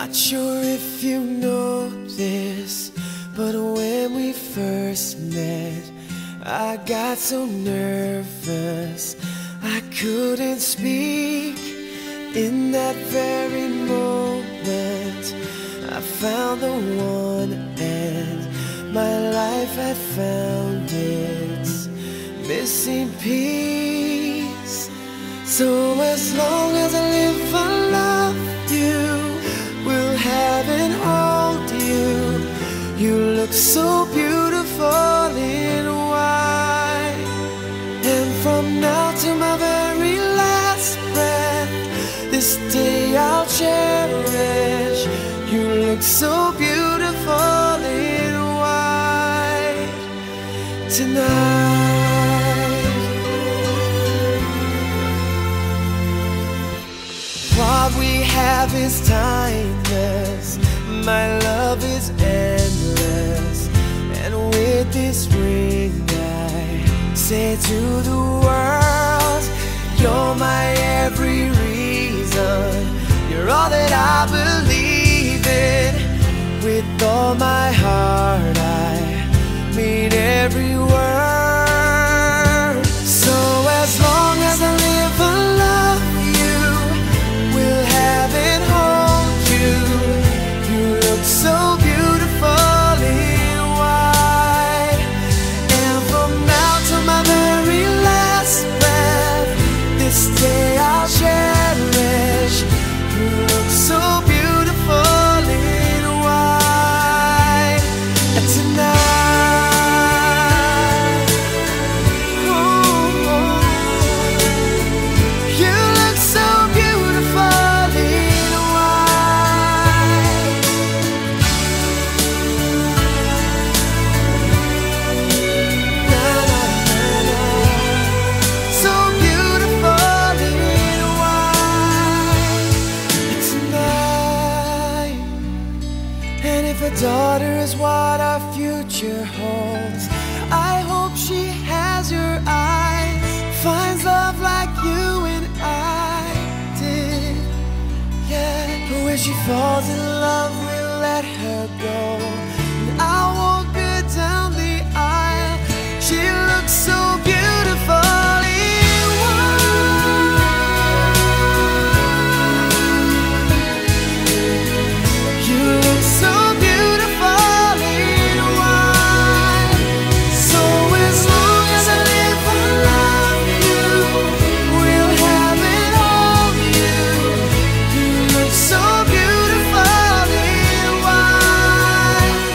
Not sure if you know this, but when we first met, I got so nervous I couldn't speak. In that very moment, I found the one, and my life had found its missing piece. So as long as I live, I love you, will have and hold you. You look so beautiful in white, and from now to my very last breath, this day I'll cherish. You look so beautiful in white tonight. What we have is timeless, my love is endless, and with this ring I say to the world, you're my every reason, you're all that I believe in. With all my heart I mean every word. So as long as I live, I love you, will have and hold you. You look so beautiful in white, and from now to my very last breath, this day I'll cherish. You look so beautiful in white tonight. Ooh, you look so beautiful in white. Na, na, na, na. So beautiful in white tonight. And if a daughter is what our future holds, I hope she has your eyes, finds love like you and I did. Yeah, but when she falls in love, we'll let her go, and I'll walk her down the aisle. She looks so beautiful in white. You look so beautiful in white. So as long as I live, I love you, will have and hold you. You look so beautiful in white.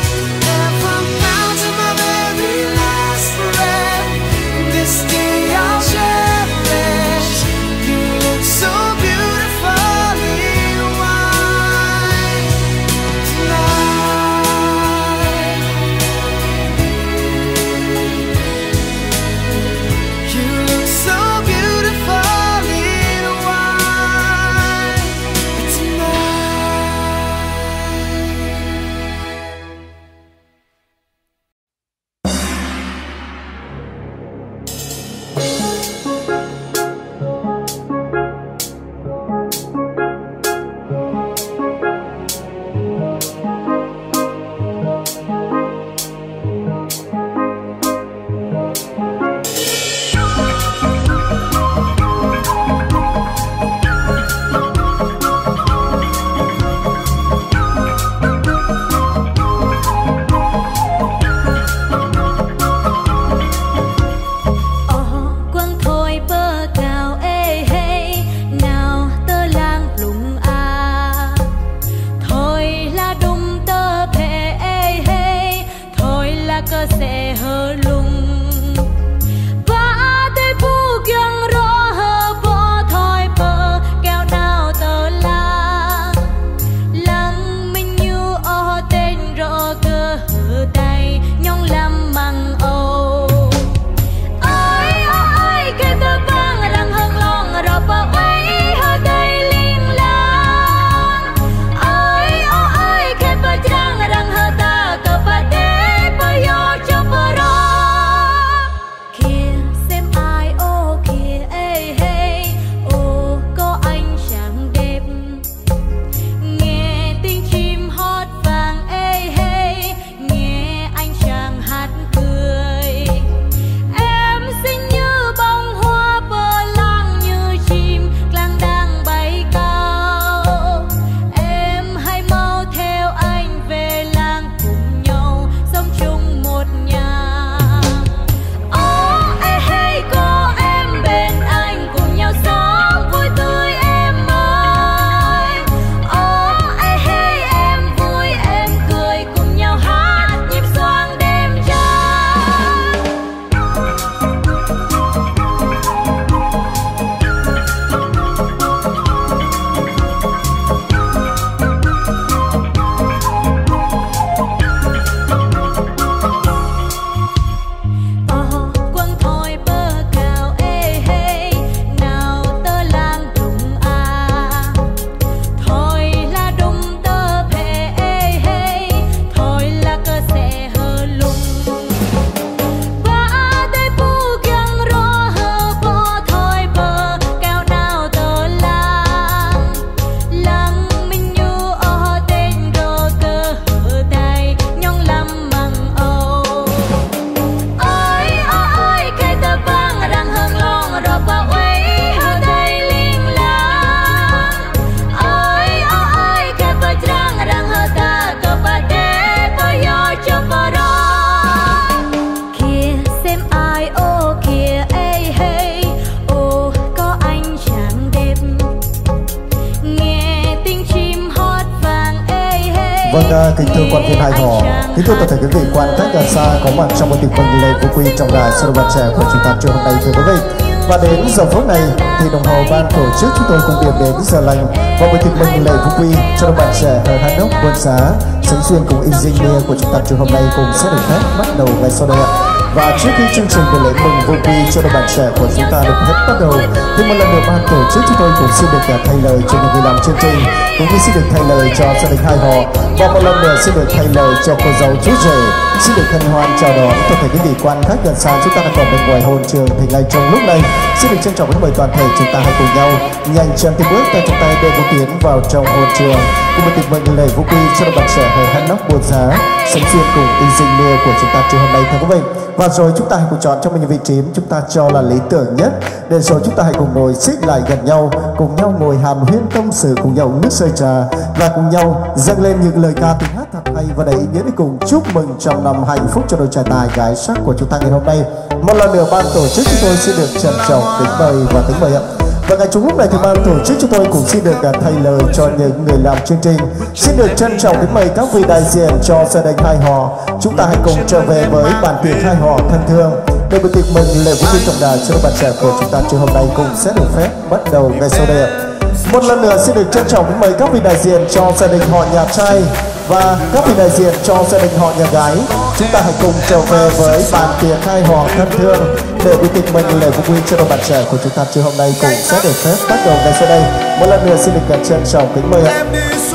Vâng, kính thưa quan viên hai họ, kính thưa toàn thể quý vị quan khách gần xa có mặt trong một tiệc mừng lễ phú quý trong đài sân bạn trẻ của chúng ta trưa hôm nay thưa quý vị. Và đến giờ phút này thì đồng hồ ban tổ chức chúng tôi cùng điểm đến giờ lành và một tiệc mừng lễ phú quý cho đồng bạn trẻ ở Hà Nội Quân Xá Sánh Xuyên cùng engineer của chúng ta trưa hôm nay cùng sẽ được phép bắt đầu ngay sau đây ạ. Và trước khi chương trình buổi lễ mừng vô quy cho đồng bạn trẻ của chúng ta được hết bắt đầu thì một lần nữa ban tổ chức chúng tôi cũng xin được thay lời cho những người làm chương trình, cũng như xin được thay lời cho gia đình hai họ, và một lần nữa xin được thay lời cho cô dâu chú rể. Xin được hân hoan chào đón toàn thể quý vị quan khách gần xa chúng ta đang còn bên ngoài hôn trường thì ngay trong lúc này xin được trân trọng mời toàn thể chúng ta hãy cùng nhau nhanh chân tiếp bước tay trong tay để bước tiến vào trong hôn trường cùng một tiệc mừng lễ vũ quy cho đồng bạn trẻ ở Hát Nóc Buôn Giá Sánh Xuyên cùng engineer của chúng ta trưa hôm nay thưa quý vị. Và rồi chúng ta hãy cùng chọn trong mình vị trí chúng ta cho là lý tưởng nhất, để rồi chúng ta hãy cùng ngồi xích lại gần nhau, cùng nhau ngồi hàn huyên tâm sự, cùng nhau uống nước sơi trà và cùng nhau dâng lên những lời ca tiếng hát thật hay và đầy ý nghĩa để cùng chúc mừng trong năm hạnh phúc cho đôi trai tài gái sắc của chúng ta ngày hôm nay. Một lần nữa ban tổ chức chúng tôi xin được trân trọng kính mời và kính mời ạ. Và ngay trong lúc này thì ban tổ chức chúng tôi cũng xin được thay lời cho những người làm chương trình. Xin được trân trọng kính mời các vị đại diện cho gia đình hai họ. Chúng ta hãy cùng trở về với bản tiệc hai họ thân thương để buổi tiệc mừng lễ vũ quy trọng đại cho bạn trẻ của chúng ta trưa hôm nay cũng sẽ được phép bắt đầu ngay sau đây ạ. Một lần nữa xin được trân trọng kính mời các vị đại diện cho gia đình họ nhà trai và các vị đại diện cho gia đình họ nhà gái. Chúng ta hãy cùng trở về với bàn tiệc hai họ thân thương để buổi tiệc mừng lễ vũ quy cho đồng bạn trẻ của chúng ta trưa hôm nay cũng sẽ được phép bắt đầu ngay sau đây. Một lần nữa xin được trân trọng kính mời ạ.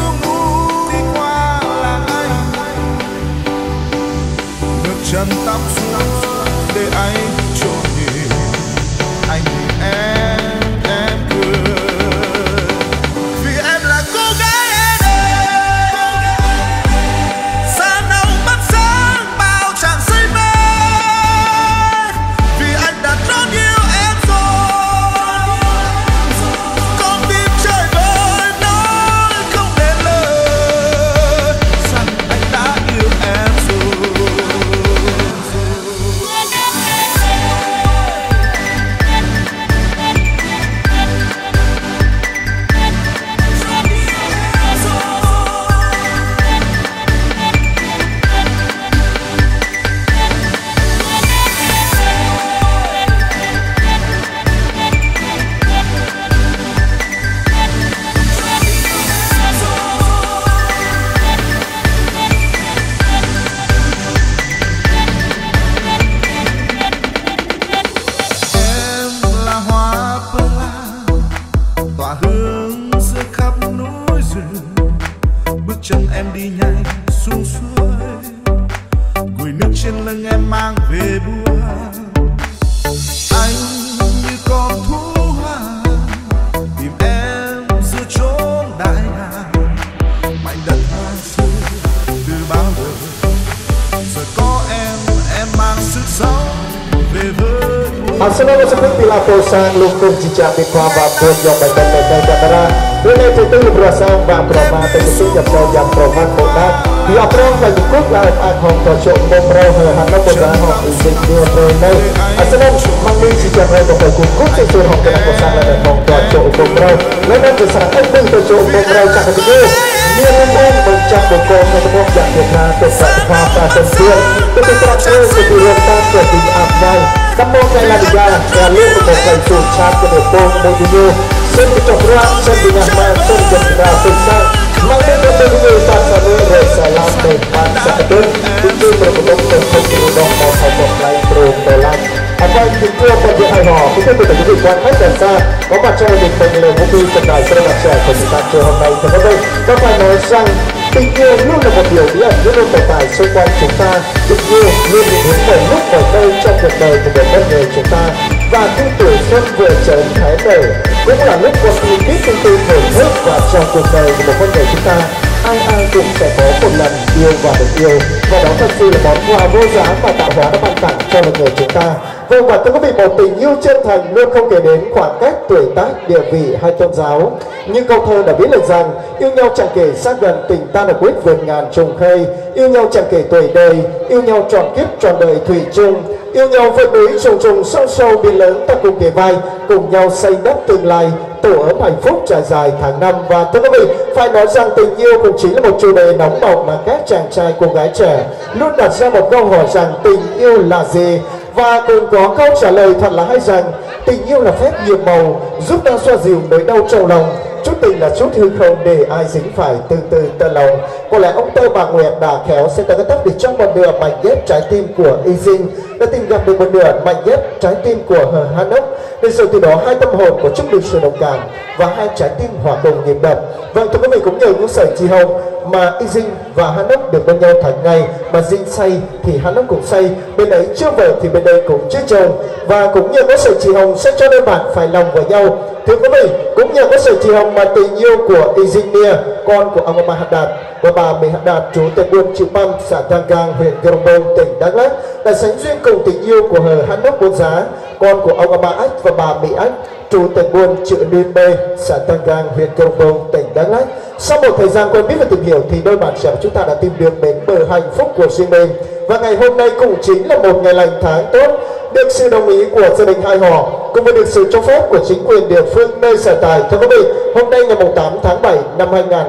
Chân tắm xuống để anh trộn nhịp anh thì em cười vì em là cô gái em ơi, xa nồng mắt sáng bao tràn say mê vì anh đã trót yêu em rồi, con tim trời vơi nói không nên lời rằng anh đã yêu em rồi. Chân em đi nhanh xuống suối, gùi nước trên lưng em mang về buồn. Anh như con thú hoang tìm em giữa chốn đại ngàn, mảnh đất hoang sơ từ bao giờ, giờ có em mang sức sống về với buồn. Arsenal seperti laposan lungkung jejak mikwa babon yang baik-baik kamera. Ini itu berasal dari Roma terkhusus yang Roma kota. Di April bagi kut lah akhong kocok bomro hana bodan hong izin dia Brunei. Arsenal mangli jejak mereka bagi kut sesuai hong kena kosan dan hong kocok bomro. Lain besar ending kocok bomro cak ketiga. Dia memang mencak bokong semua yang kita tetap apa tentuan. Tapi terakhir sebelum tampil di Abnai. Kamu kaya La Liga dan lihat pemain suncat ke depan Mourinho. Sen kecokrak, sen dinyaman, sen jendera pisang. Mangga bertemu pasal Resalam depan sakit. Itu berbentuk terkejut mau lain berulang. Apa yang kita pergi hai họ, kita tidak jadi quan khách gần xa. Có mặt trong một phần lễ vũ quy trọng đại cho bạn trẻ của chúng ta trưa hôm nay. Thưa quý vị, có phải nói rằng tình yêu luôn là một điều bí ẩn luôn luôn tồn tại xung quanh chúng ta. Tình yêu luôn định hướng bởi lúc bởi nơi trong cuộc đời của một con người chúng ta. Và khi tuổi xuân vừa chớm thái nở cũng là lúc con tim biết thông tin thổi thức và trong cuộc đời của một con người chúng ta. Ai cũng sẽ có một lần yêu và được yêu, và đó thật sự là món quà vô giá mà tạo hóa đã ban tặng cho một người chúng ta. Vâng, và thưa quý vị, một tình yêu chân thành luôn không kể đến khoảng cách, tuổi tác, địa vị hay tôn giáo. Nhưng câu thơ đã viết lời rằng yêu nhau chẳng kể xa gần, tình ta là quyết vượt ngàn trùng khơi. Yêu nhau chẳng kể tuổi đời, yêu nhau trọn kiếp trọn đời thủy chung. Yêu nhau vượt núi trùng trùng sâu sâu biển lớn, ta cùng kề vai, cùng nhau xây đắp tương lai, tổ ấm hạnh phúc trải dài tháng năm. Và Và thưa quý vị, phải nói rằng tình yêu cũng chính là một chủ đề nóng bỏng mà các chàng trai cô gái trẻ luôn đặt ra một câu hỏi rằng tình yêu là gì. Và cũng có câu trả lời thật là hay rằng tình yêu là phép nhiệm màu giúp ta xoa dịu nỗi đau trong lòng. Chút tình là chút hư không để ai dính phải từ từ tơ lòng. Có lẽ ông Tơ Bà Nguyệt đã khéo sẽ ta tấp để trong một nửa mảnh ghép trái tim của Y Dinh đã tìm gặp được một nửa mảnh ghép trái tim của Hờ Hanok. Nên rồi từ đó hai tâm hồn có chung được sự đồng cảm và hai trái tim hòa đồng nhịp đập. Vâng, thưa quý vị, cũng nhờ những sợi chi hồng mà Y Dinh và Hanok được bên nhau thành ngày, mà Dinh say thì Hanok cũng say, bên ấy chưa vợ thì bên đây cũng chưa chồng. Và cũng nhờ có sợi chi hồng sẽ cho đôi bạn phải lòng với nhau. Thưa quý vị, cũng nhờ có sợi chi hồng mà tình yêu của Y Dinh Nia, con của ông Ma Hadad và bà Mỹ Hadad, chú tại buôn Chữ Păm, xã Thang Cang, huyện Krông Bông, tỉnh Đắk Lắk, đã sánh duyên cùng tình yêu của Hờ Hanok Buôn Giá, con của ông Ma Ách và bà Mỹ Ách, trú tại buôn Chữ Liên Bê, xã Thang Cang, huyện Krông Bông, tỉnh Đắk Lắk. Sau một thời gian quen biết và tìm hiểu thì đôi bạn trẻ chúng ta đã tìm được đến bờ hạnh phúc của riêng mình. Và ngày hôm nay cũng chính là một ngày lành tháng tốt, được sự đồng ý của gia đình hai họ cùng với được sự cho phép của chính quyền địa phương nơi sở tại. Thưa quý vị, hôm nay ngày 8 tháng 7 năm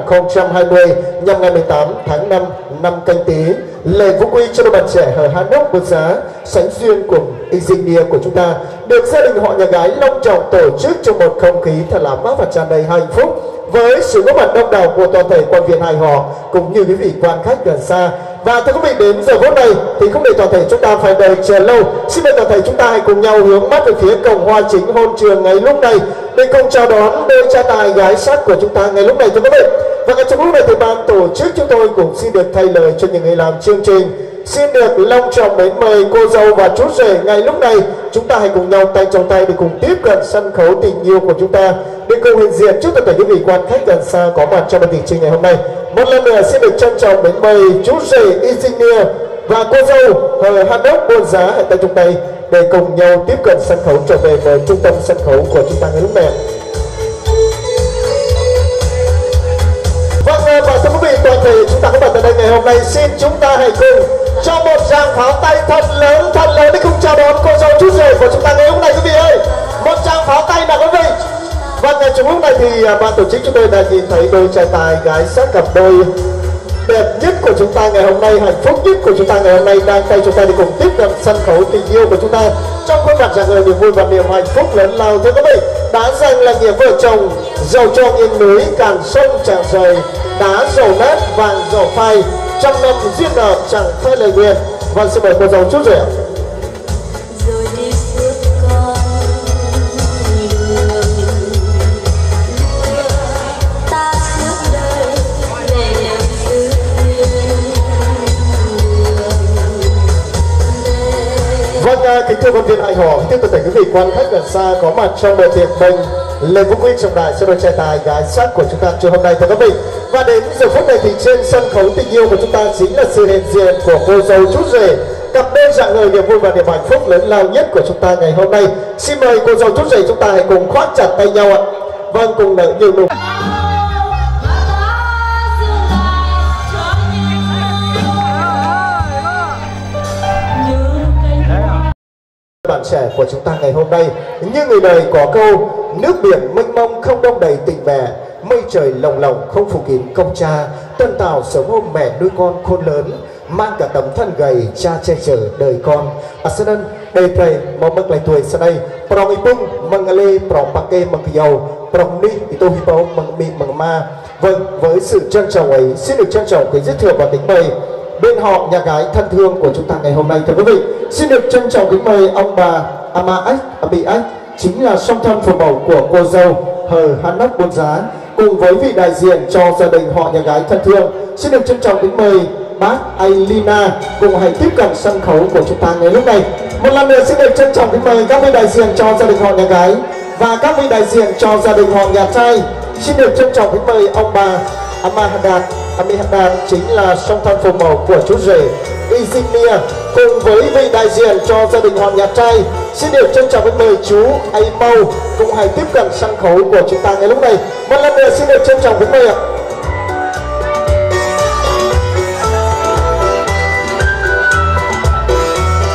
2020 nhằm ngày 18 tháng 5 năm Canh Tý, lễ vũ quy cho đôi bạn trẻ Hờ Hanok Buôn Giá sánh duyên cùng Y Dinh Nia của chúng ta được gia đình họ nhà gái long trọng tổ chức trong một không khí thật là ấm áp và tràn đầy hạnh phúc, với sự góp mặt đông đảo của toàn thể quan viên hai họ cũng như quý vị quan khách gần xa. Và thưa quý vị, đến giờ phút này thì không để toàn thể chúng ta phải đợi chờ lâu, xin mời toàn thể chúng ta hãy cùng nhau hướng mắt về phía cổng hoa chính hôn trường ngay lúc này để cùng chào đón đôi trai tài gái sắc của chúng ta ngay lúc này, thưa quý vị. Và ngay trong lúc này thì ban tổ chức chúng tôi cũng xin được thay lời cho những người làm chương trình, xin được long trọng mến mời cô dâu và chú rể ngay lúc này chúng ta hãy cùng nhau tay trong tay để cùng tiếp cận sân khấu tình yêu của chúng ta để cùng hiện diện trước tất cả quý vị quan khách gần xa có mặt trong buổi tiệc trình ngày hôm nay. Một lần nữa xin được trân trọng mến mời chú rể Y Dinh Nia và cô dâu Hờ Hanok Buôn Giá hãy tay trong tay để cùng nhau tiếp cận sân khấu trở về với trung tâm sân khấu của chúng ta ngày lúc này. Vâng, và thưa quý vị, toàn thể chúng ta có mặt tại đây ngày hôm nay, xin chúng ta hãy cùng cho một tràng pháo tay thật lớn để cùng chào đón cô dâu chú rể của chúng ta ngày hôm nay quý vị ơi. Một tràng pháo tay nào quý vị. Vâng, trong lúc này thì ban tổ chức chúng tôi đã nhìn thấy đôi trai tài gái sắc, cặp đôi đẹp nhất của chúng ta ngày hôm nay, hạnh phúc nhất của chúng ta ngày hôm nay đang tay chúng ta đi cùng tiếp cận sân khấu tình yêu của chúng ta trong khuôn mặt rạng ngời niềm vui và niềm hạnh phúc lớn lao. Thưa quý vị, đã rằng là nghĩa vợ chồng giàu cho nghiêng núi cạn sông tràn rời, đá dầu nát vàng dầu phai, trăm năm duyên nợ chẳng phai lời nguyện. Vâng, xin mời cô dâu chú rể. Vâng, kính thưa quan viên hai họ, kính thưa toàn thể quý vị quan khách gần xa có mặt trong buổi tiệc mừng lễ vũ quy trọng đại cho đôi trai tài gái sắc của chúng ta chiều hôm nay, thưa quý vị. Và đến giờ phút này thì trên sân khấu tình yêu của chúng ta chính là sự hiện diện của cô dâu chú rể, cặp đôi rạng ngời niềm vui và niềm hạnh phúc lớn lao nhất của chúng ta ngày hôm nay. Xin mời cô dâu chú rể chúng ta hãy cùng khoác chặt tay nhau ạ. Vâng, cùng nở nhiều nụ. Bạn trẻ của chúng ta ngày hôm nay như người đời có câu, nước biển mênh mông không đông đầy tình mẹ, mây trời lồng lộng không phủ kín công cha, tân tàu sớm hôm mẹ nuôi con khôn lớn, mang cả tấm thân gầy cha che chở đời con. Sau đây đây thầy mong mừng lại tuổi sau đây prong ipung mừng lê prong pake mừng dầu prong ni itu hipo mừng mi mừng ma. Vâng, với sự trân trọng ấy xin được trân trọng kính giới thiệu và kính mời bên họ nhà gái thân thương của chúng ta ngày hôm nay, thưa quý vị. Xin được trân trọng kính mời ông bà Ama Ách, Abi Ách, chính là song thân phụ mẫu của cô dâu Hờ Hanok Buôn Giá, cùng với vị đại diện cho gia đình họ nhà gái thân thương. Xin được trân trọng kính mời bác Ailina cùng hãy tiếp cận sân khấu của chúng ta ngày lúc này. Một lần nữa xin được trân trọng kính mời các vị đại diện cho gia đình họ nhà gái và các vị đại diện cho gia đình họ nhà trai. Xin được trân trọng kính mời ông bà Ama Hadad, Ami Hadad chính là song thân phụ mẫu của chú rể Y Dinh Nia, cùng với vị đại diện cho gia đình họ nhà trai. Xin được trân trọng kính mời chú Ai Mau cùng hãy tiếp cận sân khấu của chúng ta ngày lúc này. Một lần nữa xin được trân trọng kính mời ạ.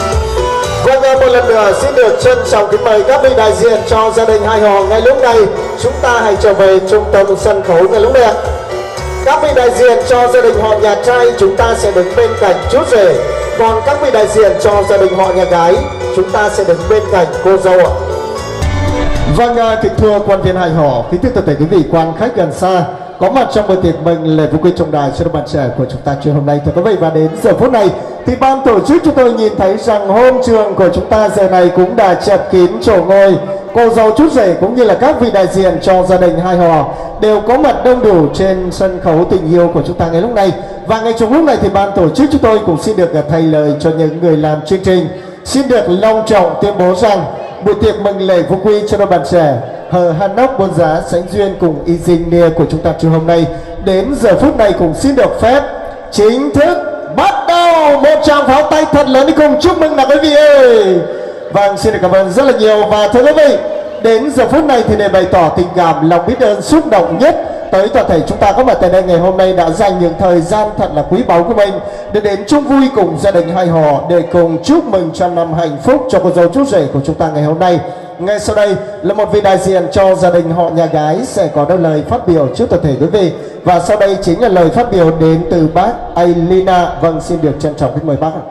Vâng, một lần nữa xin được trân trọng kính mời các vị đại diện cho gia đình hai họ ngay lúc này chúng ta hãy trở về trung tâm sân khấu ngay lúc này ạ. Các vị đại diện cho gia đình họ nhà trai chúng ta sẽ đứng bên cạnh chú rể, còn các vị đại diện cho gia đình họ nhà gái chúng ta sẽ đứng bên cạnh cô dâu ạ. Vâng, kính thưa quan viên hai họ, kính thưa toàn thể quý vị quan khách gần xa có mặt trong bữa tiệc mừng lễ vui quy trọng đại cho bạn trẻ của chúng ta trưa hôm nay. Thưa quý vị, và đến giờ phút này thì ban tổ chức chúng tôi nhìn thấy rằng hôn trường của chúng ta giờ này cũng đã chật kín chỗ ngồi. Cô dâu chú rể cũng như là các vị đại diện cho gia đình hai họ đều có mặt đông đủ trên sân khấu tình yêu của chúng ta ngày lúc này. Và ngay trong lúc này thì ban tổ chức chúng tôi cũng xin được thay lời cho những người làm chương trình, xin được long trọng tuyên bố rằng buổi tiệc mừng lễ vô quy cho đôi bạn trẻ Hờ Hanok Buôn Giá Sánh Duyên cùng Izinnia của chúng ta trưa hôm nay đến giờ phút này cũng xin được phép chính thức bắt đầu. Một tràng pháo tay thật lớn đi cùng chúc mừng nào quý vị ơi. Vâng, xin được cảm ơn rất là nhiều. Và thưa quý vị, đến giờ phút này thì để bày tỏ tình cảm lòng biết ơn xúc động nhất tới toàn thể chúng ta có mặt tại đây ngày hôm nay đã dành những thời gian thật là quý báu của mình để đến chung vui cùng gia đình hai họ để cùng chúc mừng trăm năm hạnh phúc cho cô dâu chú rể của chúng ta ngày hôm nay. Ngay sau đây là một vị đại diện cho gia đình họ nhà gái sẽ có đôi lời phát biểu trước toàn thể quý vị, và sau đây chính là lời phát biểu đến từ bác Ailina. Vâng, xin được trân trọng kính mời bác.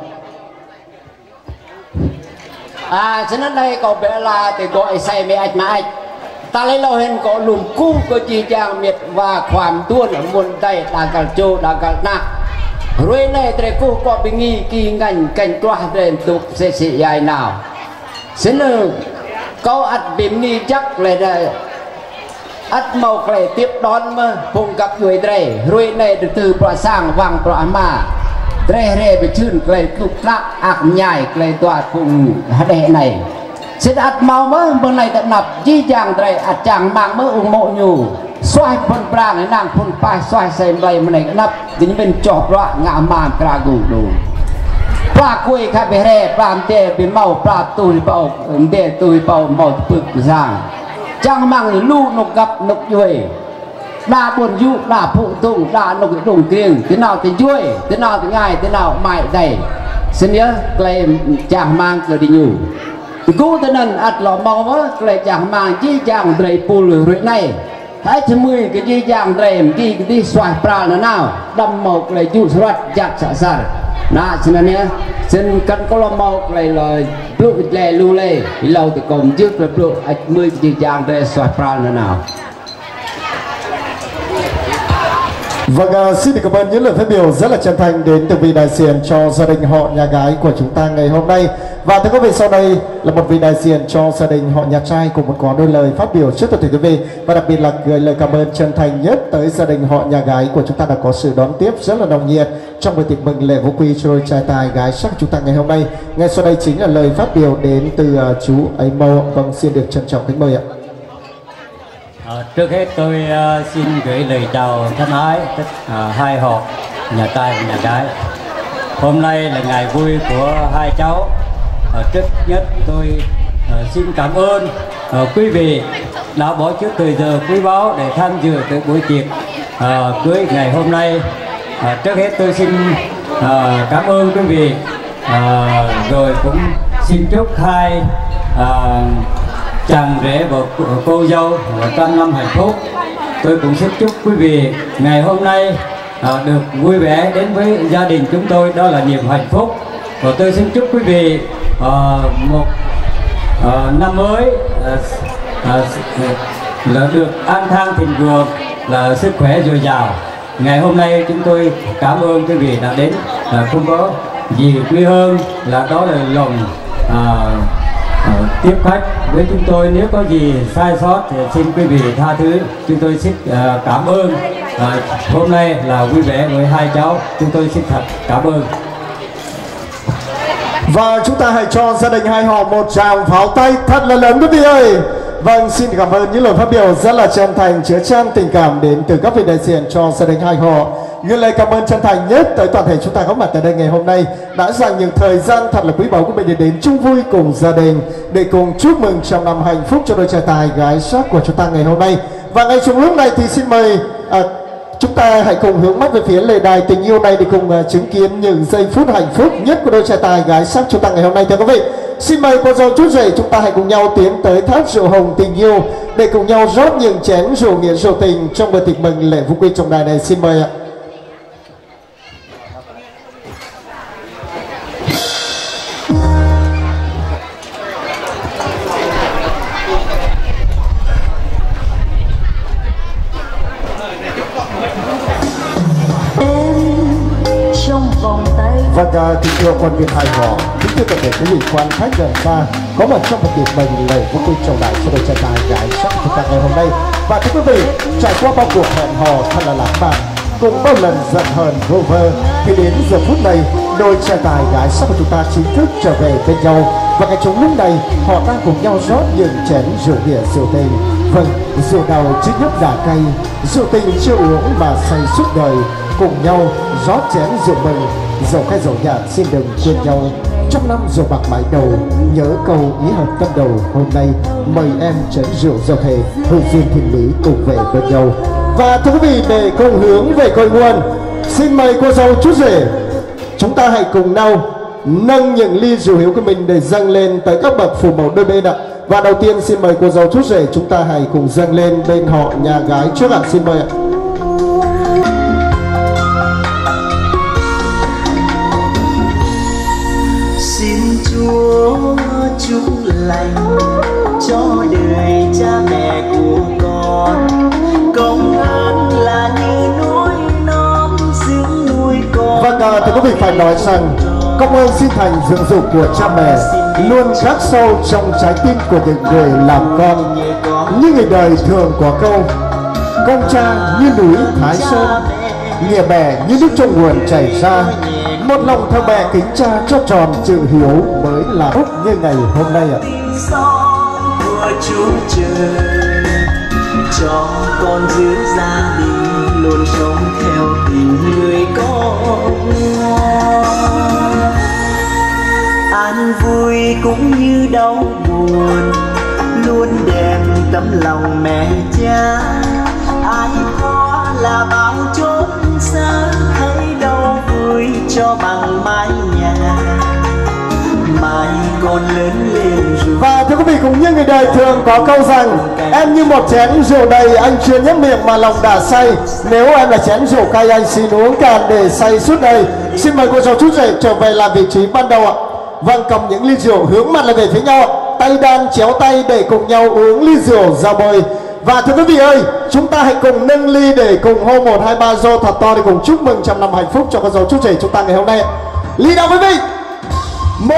Cho nên đây có vẻ là từ gọi say mẹ ạch mà ạch ta lấy lâu hơn có lùm cung có chi chàng miệt và khoảm tuôn ở muôn đây đã cả châu đã cả nạc rồi này trời cô có bị nghi kỳ ngành cảnh toa đến tục sẽ sĩ dài nào xin lỗi câu ắt bìm nghi chắc lại đây ắt màu lại tiếp đón mà phùng gặp người đây rồi này từ bọa sang vàng bọa mà rê rê bị chưn lại tục lắc ạc nhảy lại tòa phùng đệ này xin ắt mau mơ bên này tận nạp chi chàng đây ắt chàng mang mơ ủng mộ nhủ xoay phần prang ấy nàng phần pai xoay xem đây bên này nắp dính bên chọp rõ ngã màn ra gù đủ pla quay khai bề rê plam tê bị màu pla tui bao tê tui bao màu bực giang chàng mang lu nục gặp nục duy đa buồn dụ đa phụ tùng đa nục đùng kiêng thế nào thì duy thế nào thì ngay thế nào mãi đầy xin nhớ claim chàng mang rồi đi nhủ cú tên nên ắt lọ màu vớ claim chàng mang chi chàng đầy pul rồi này hãy cho mười cái chi chàng đầy cái đi xoay pra nữa nào đâm màu claim dụ srat chặt sạ sạt na xin anh nhé xin cân có lo màu claim là lụ lè lu lè lâu thì còn trước là lụ mười chi chàng đầy xoay pra nữa nào. Vâng, xin được cảm ơn những lời phát biểu rất là chân thành đến từ vị đại diện cho gia đình họ nhà gái của chúng ta ngày hôm nay. Và thưa quý vị, sau đây là một vị đại diện cho gia đình họ nhà trai cũng có đôi lời phát biểu trước toàn thể quý vị, và đặc biệt là gửi lời cảm ơn chân thành nhất tới gia đình họ nhà gái của chúng ta đã có sự đón tiếp rất là nồng nhiệt trong buổi tiệc mừng lễ vô quy cho đôi trai tài gái sắc chúng ta ngày hôm nay. Ngay sau đây chính là lời phát biểu đến từ chú ấy Mâu. Vâng, xin được trân trọng kính mời ạ. Trước hết tôi xin gửi lời chào thân ái tất hai họ nhà trai và nhà gái. Hôm nay là ngày vui của hai cháu. Trước nhất tôi xin cảm ơn quý vị đã bỏ chút thời giờ quý báu để tham dự tới buổi tiệc cưới ngày hôm nay. Trước hết tôi xin cảm ơn quý vị, rồi cũng xin chúc hai chàng rể và cô dâu trăm năm hạnh phúc. Tôi cũng xin chúc quý vị ngày hôm nay được vui vẻ đến với gia đình chúng tôi, đó là niềm hạnh phúc. Và tôi xin chúc quý vị một năm mới là được an khang thịnh vượng, là sức khỏe dồi dào. Ngày hôm nay chúng tôi cảm ơn quý vị đã đến, không có gì quý hơn là đó là lòng tiếp khách với chúng tôi. Nếu có gì sai sót thì xin quý vị tha thứ. Chúng tôi xin cảm ơn. Hôm nay là vui vẻ với hai cháu, chúng tôi xin thật cảm ơn. Và chúng ta hãy cho gia đình hai họ một tràng pháo tay thật là lớn quý vị ơi. Vâng, xin cảm ơn những lời phát biểu rất là chân thành chứa chan tình cảm đến từ các vị đại diện cho gia đình hai họ. Những lời cảm ơn chân thành nhất tới toàn thể chúng ta có mặt tại đây ngày hôm nay đã dành những thời gian thật là quý báu của mình để đến chung vui cùng gia đình để cùng chúc mừng trăm năm hạnh phúc cho đôi trai tài gái sắc của chúng ta ngày hôm nay. Và ngay trong lúc này thì xin mời chúng ta hãy cùng hướng mắt về phía lề đài tình yêu này để cùng chứng kiến những giây phút hạnh phúc nhất của đôi trai tài gái sắc chúng ta ngày hôm nay. Thưa quý vị, xin mời cô dâu chú rể chúng ta hãy cùng nhau tiến tới tháp rượu hồng tình yêu để cùng nhau rót những chén rượu nghĩa rượu tình trong bữa tiệc mừng lễ Phú Quý trọng đại này. Xin mời ạ. Vâng, kính thưa quan viên hai họ, kính thưa toàn thể quý vị quan khách gần xa có mặt trong một tiệc mừng lễ Phú Quý trọng đại cho đôi trai tài gái sắc chúng ta ngày hôm nay. Và thưa quý vị, trải qua bao cuộc hẹn hò thật là lãng mạn, cùng bao lần giận hờn vô vơ, thì đến giờ phút này đôi trai tài gái sắc của chúng ta chính thức trở về bên nhau. Và ngay trong lúc này họ đang cùng nhau rót những chén rượu nghĩa rượu tình. Vâng, rượu nào chứ nhấp đã cay, rượu tình chưa uống mà say suốt đời, cùng nhau rót chén rượu mừng. Dẫu khai dẫu nhạt xin đừng quên nhau, trong năm rượu bạc mãi đầu, nhớ câu ý hợp tâm đầu. Hôm nay mời em chén rượu giao thề, hữu duyên thiên lý cùng về bên nhau. Và thưa quý vị, để cùng hướng về cội nguồn, xin mời cô dâu chú rể chúng ta hãy cùng nhau nâng những ly rượu hiếu của mình để dâng lên tới các bậc phụ mẫu đôi bên ạ. Và đầu tiên xin mời cô dâu chú rể chúng ta hãy cùng dâng lên bên họ nhà gái trước ạ. Xin mời ạ. Chúa chúc lành cho đời cha mẹ của con, công ơn là như núi non dưỡng nuôi con. Vâng, thưa quý vị, phải nói rằng công ơn sinh thành dưỡng dục của cha mẹ luôn khắc sâu trong trái tim của những người làm con. Như người đời thường có câu, công cha như núi Thái Sơn, nghĩa mẹ như nước trong nguồn chảy ra. Một lòng theo mẹ kính cha cho tròn chữ hiếu mới là phúc như ngày hôm nay ạ. Của Chúa trời cho con giữ gia đình luôn sống theo tình người con. An vui cũng như đau buồn luôn đem tấm lòng mẹ cha. Ai có là bao chốn xa thấy đâu vui cho bằng mái nhà mai con lớn lên rồi. Và thưa quý vị, cũng như người đời thường có câu rằng em như một chén rượu đầy, anh chưa nhấp miệng mà lòng đã say. Nếu em là chén rượu cay, anh xin uống cạn để say suốt đời. Xin mời cô dâu chú rể trở về làm vị trí ban đầu ạ. Vâng, cầm những ly rượu hướng mặt lại về phía nhau ạ, tay đan chéo tay để cùng nhau uống ly rượu ra bồi. Và thưa quý vị ơi, chúng ta hãy cùng nâng ly để cùng hô 1, 2, 3 rô thật to để cùng chúc mừng trăm năm hạnh phúc cho cô dâu chú rể chúng ta ngày hôm nay. Ly nào quý vị? 1,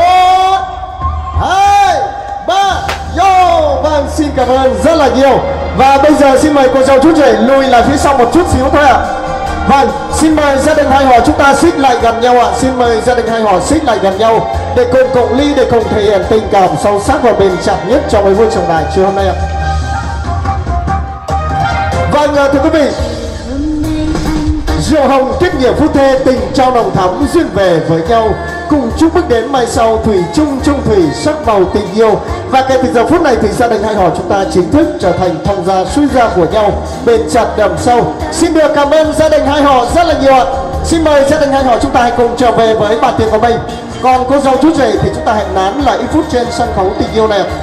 2, 3, yo. Vâng, xin cảm ơn rất là nhiều. Và bây giờ xin mời cô dâu chú rể lùi lại phía sau một chút xíu thôi ạ. Vâng, xin mời gia đình hai họ chúng ta xích lại gần nhau ạ. Xin mời gia đình hai họ xích lại gần nhau để cùng cộng ly, để cùng thể hiện tình cảm sâu sắc và bền chặt nhất trong ngày vui trọng đại trưa hôm nay ạ. Vâng, thưa quý vị, rượu hồng kết nghĩa phu thê, tình trao nồng thắm duyên về với nhau, cùng chúc bước đến mai sau thủy chung chung thủy sắc màu tình yêu. Và kể từ giờ phút này thì gia đình hai họ chúng ta chính thức trở thành thông gia suy gia của nhau, bền chặt đậm sâu. Xin được cảm ơn gia đình hai họ rất là nhiều ạ. Xin mời gia đình hai họ chúng ta hãy cùng trở về với bản tiệc của mình. Còn cô dâu chú rể thì chúng ta hãy nán lại ít phút trên sân khấu tình yêu này.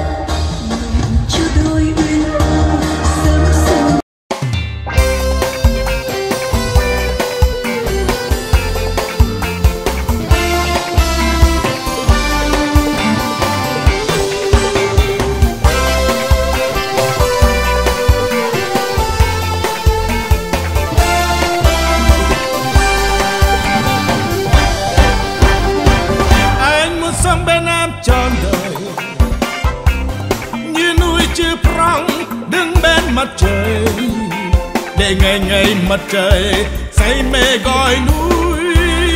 Để ngày ngày mặt trời say mê gọi núi,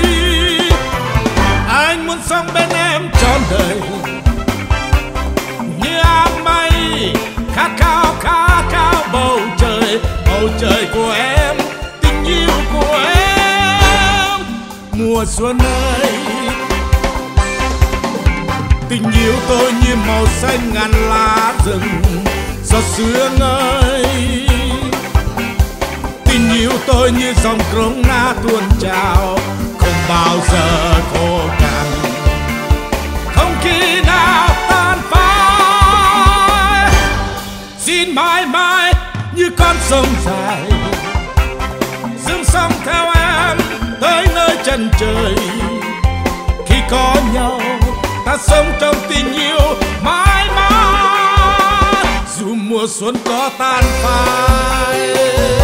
anh muốn sống bên em trọn đời như áng mây khát khao bầu trời của em, tình yêu của em. Mùa xuân ơi, tình yêu tôi như màu xanh ngàn lá rừng. Giọt sương ơi, tình yêu tôi như dòng crong na tuôn trào, không bao giờ khô cằn. Không khi nào con sông dài, dưng sông theo em tới nơi chân trời. Khi có nhau ta sống trong tình yêu mãi mãi, dù mùa xuân có tan phai.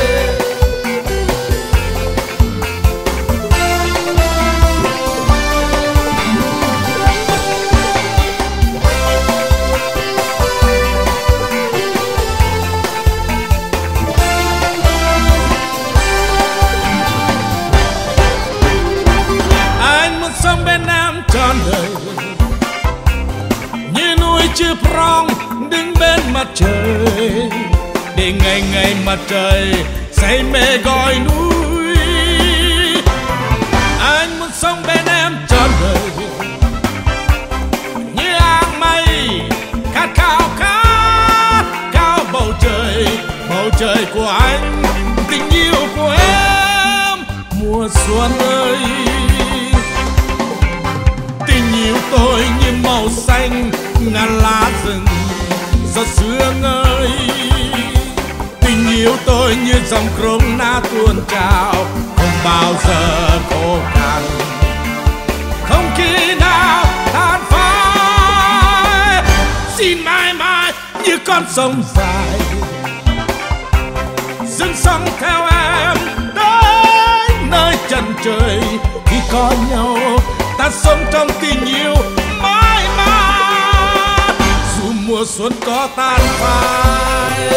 Sống bên em trọn đời như núi chữ prong đứng bên mặt trời, để ngày ngày mặt trời say mê gọi núi. Anh muốn sống bên em trọn đời như áng mây khát khao khát cao bầu trời của anh, tình yêu của em mùa xuân ơi. Tình yêu tôi như màu xanh ngàn lá rừng giọt sương ơi. Tình yêu tôi như dòng Corona tuôn trào, không bao giờ khô cạn, không khi nào than phai. Xin mãi mãi như con sông dài, dưng sông theo em tới nơi chân trời. Khi có nhau ta sống trong tình yêu mãi mãi, dù mùa xuân có tan phai.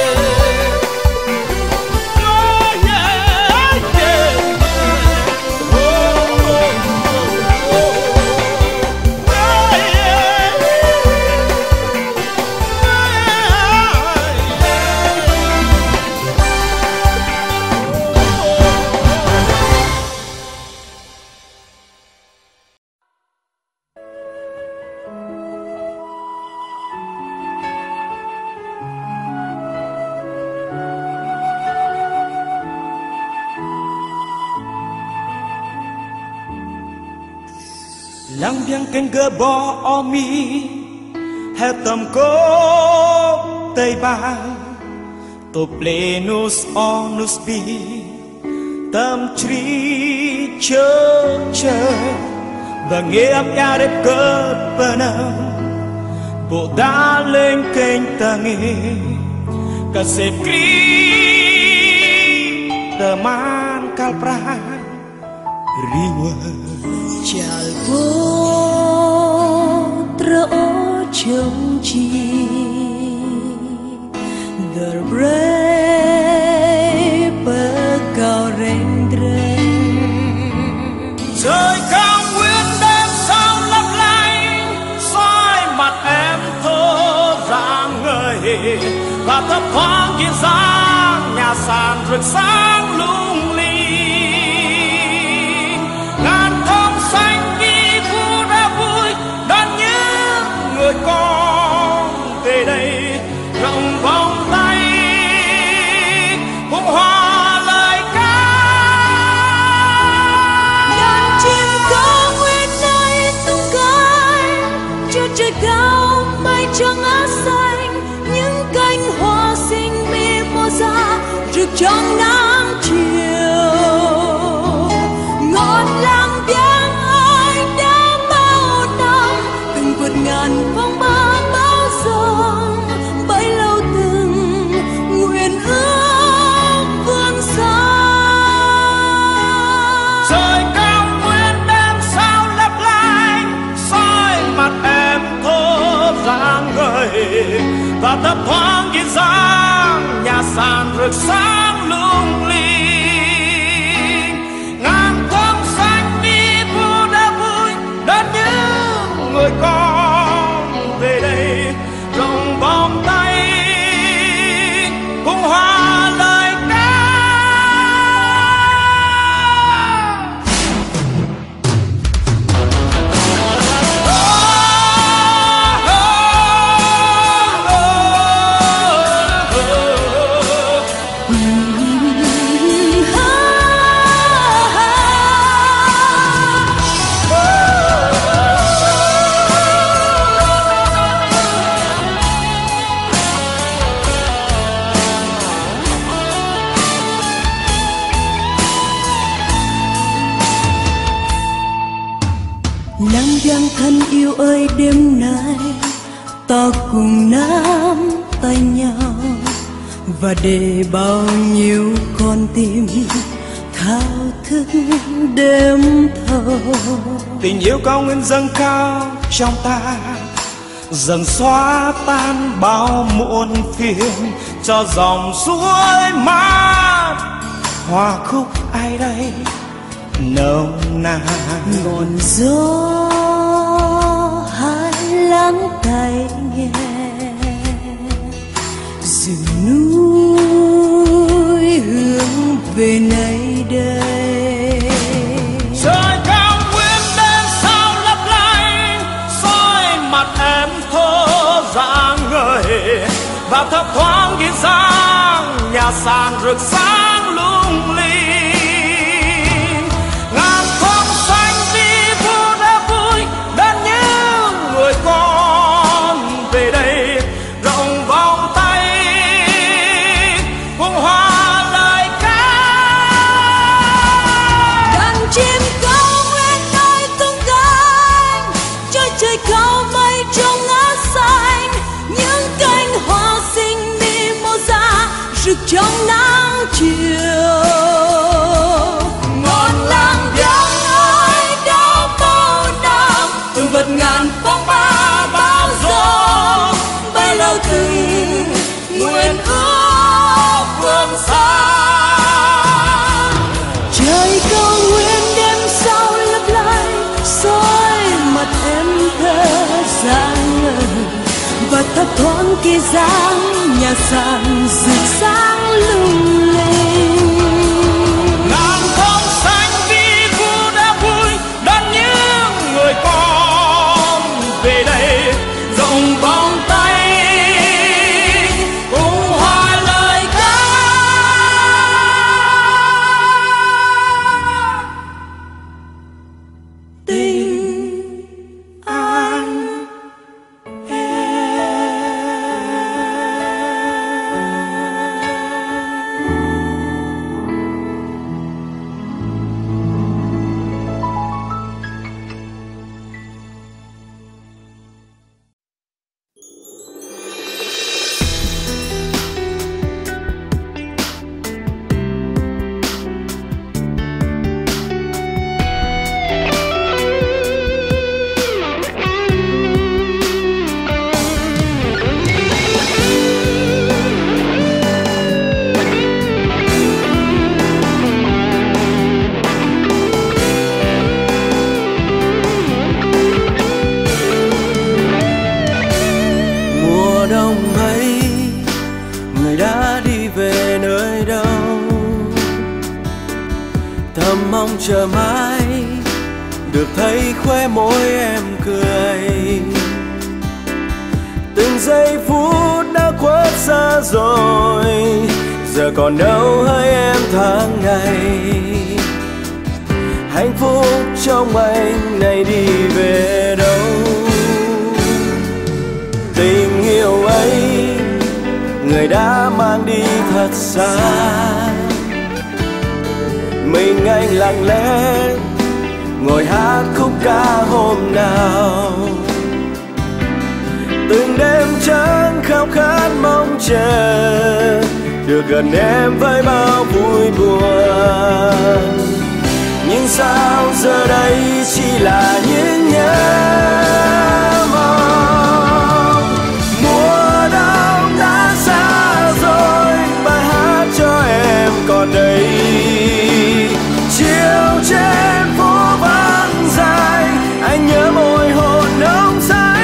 Lang biang keng gebo omi he tam ko tây bang to plenus onus bi tam tri chơ chơ và nghe âm ya đẹp cất benam bộ đã lên kênh ta nghe cả sep kri teman kalpra riwa chào vô trơ trong chi the brave bờ cao rèn rèn trời cao nguyên đêm sao lấp lánh soi mặt em thơ rạng ngời và thấp thoáng kiên giang nhà sàn rực sáng lung linh. Con về đây rộng vòng tay cùng hòa lời ca. đàn chim cao nguyên nơi tung cánh cho trời cao mây trắng á xanh, những cánh hoa xinh mimosa rực trong nắng chiều. Ngọn làng biếng anh đã bao năm từng vượt ngàn phong ba bao dòng, bấy lâu từng nguyện ước vươn xa. Trời cao nguyên đêm sao lấp lánh soi mặt em thơ rạng ngời và thấp thoáng kiên giang nhà sàn rực sáng lung linh. Ngàn thông xanh đi vu đã vui đến những người con về đây rộng vòng tay cùng hòa lời ca. thân yêu ơi, đêm nay ta cùng nắm tay nhau, và để bao nhiêu con tim thao thức đêm thâu. Tình yêu cao nguyên dâng cao trong ta, dần xóa tan bao muộn phiền, cho dòng suối mát hòa khúc ai đây nồng nàn. Ngọn gió hát lắng tai nghe, rừng núi hướng về nơi đây. Trời cao nguyên đêm sao lấp lánh, soi mặt em thơ rạng ngời, và thấp thoáng ghi dáng nhà sàn rực sáng lung linh. Ngàn không xanh vì vui đã vui, đến những người con về đây rộng vòng tay cùng hòa lời ca. Đàn chim cao nguyên nơi tung cánh, cho trời cao mây trong ngát xanh, những cánh hoa xinh mì màu da rực trong nắng chiều. Ngọn làng biếng ơi đau bao năm, từng vật ngàn phong ba bao gió, bấy lâu từng nguyện ước phương xa. Trời cao nguyên đêm sao lấp lánh, soi mặt em thơ rạng ngời, và thấp thoáng kia dáng nhà sàn rực sáng lung linh. Ngàn không xanh vì vui đã vui, đón những người con về đây rộng vòng tay cùng hòa lời ca. Tình an mong chờ mãi được thấy khóe môi em cười. Từng giây phút đã khuất xa rồi, giờ còn đâu hỡi em tháng ngày. Hạnh phúc trong anh này đi về đâu? Tình yêu ấy người đã mang đi thật xa, mình anh lặng lẽ ngồi hát khúc ca hôm nào. Từng đêm trắng khao khát mong chờ được gần em với bao vui buồn, nhưng sao giờ đây chỉ là những nhớ mong. Mùa đông đã xa rồi, bài hát cho em còn đây. Chiều trên phố vắng dài, anh nhớ môi hôn nồng say.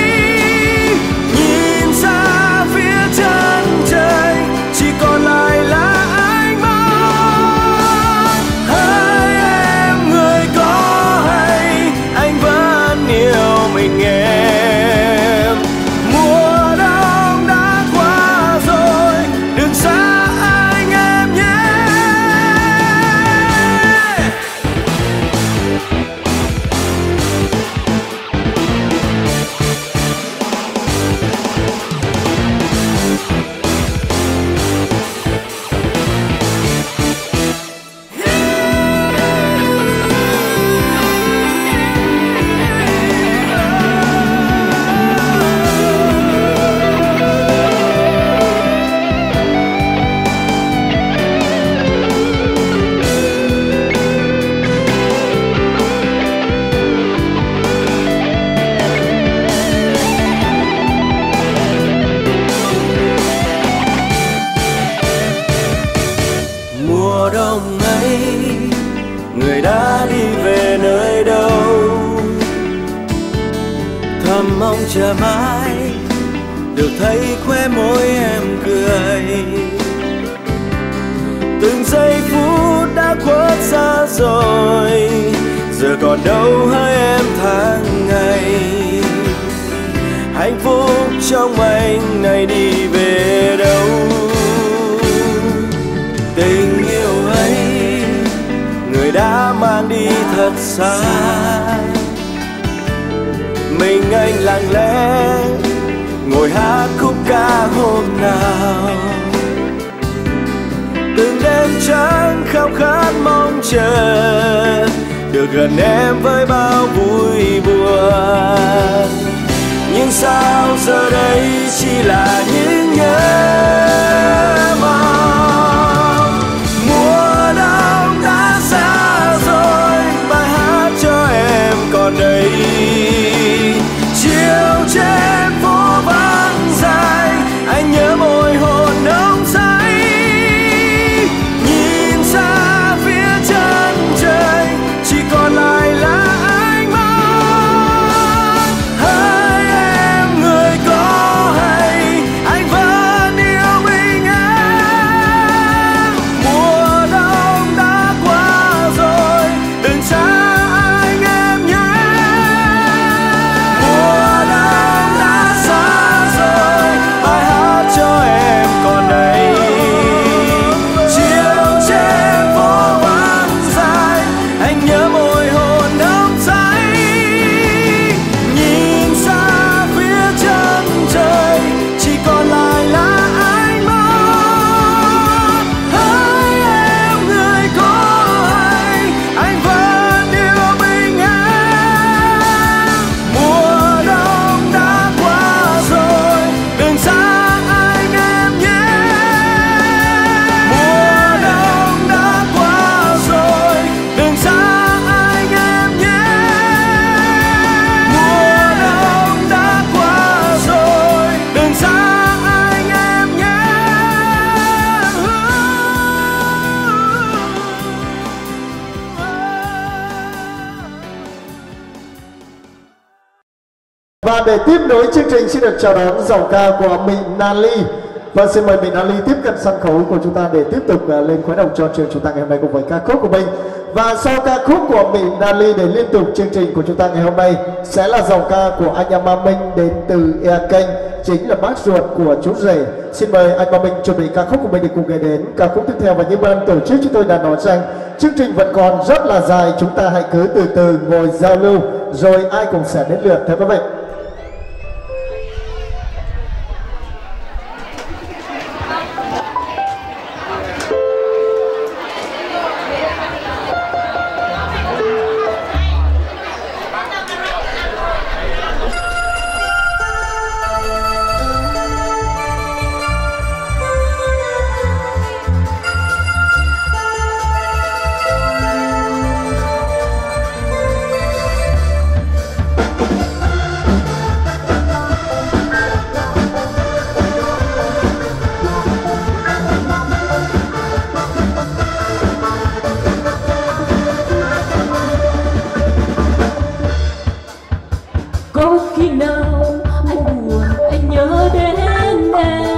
Nhìn xa phía chân trời, chỉ còn lại là anh mong. lòng ấy, người đã đi về nơi đâu. Thầm mong chờ mãi được thấy khóe môi em cười. Từng giây phút đã khuất xa rồi, giờ còn đâu hai em tháng ngày. Hạnh phúc trong anh này đi về đâu. Tình yêu ấy người đã mang đi thật xa. Mình anh lặng lẽ ngồi hát khúc ca hôm nào. Từng đêm trắng khao khát mong chờ được gần em với bao vui buồn. Nhưng sao giờ đây chỉ là những nhớ mong. Mùa đông đã xa rồi, bài hát cho em còn đây. Chiều trên phố vắng dài, anh nhớ môi hôn nồng say. Nhìn xa phía chân trời, chỉ còn lại là anh mong. Hỡi em người có hay, anh vẫn yêu bình an. Mùa đông đã qua rồi, đừng xa anh em nhé. Mùa đông đã xa rồi, bài hát cho em còn đây. Chiều trên phố vắng dài, anh nhớ môi hôn nồng say. Nhìn xa phía chân trời, chỉ còn lại là anh mong. Hỡi em người có hay, anh vẫn yêu bình an. Mùa đông đã qua rồi, đừng xa anh em nhé. Mùa đông đã qua rồi, đừng xa anh em nhé. Mùa đông đã qua rồi, đừng xa anh em nhé. Và để tiếp nối chương trình xin được chào đón giọng ca của Mỹ Nali. Và xin mời Mỹ Nali tiếp cận sân khấu của chúng ta để tiếp tục lên khuấy động cho trường chúng ta ngày hôm nay cùng với ca khúc của mình. Và sau ca khúc của Mỹ Nali để liên tục chương trình của chúng ta ngày hôm nay sẽ là giọng ca của anh Am Ma Minh đến từ Ea Kênh, chính là bác ruột của chú rể. Xin mời anh Ma Minh chuẩn bị ca khúc của mình để cùng nghe đến ca khúc tiếp theo. Và như ban tổ chức chúng tôi đã nói rằng chương trình vẫn còn rất là dài, chúng ta hãy cứ từ từ ngồi giao lưu rồi ai cũng sẽ đến lượt theo các bạn. Có khi nào anh buồn, anh nhớ đến em?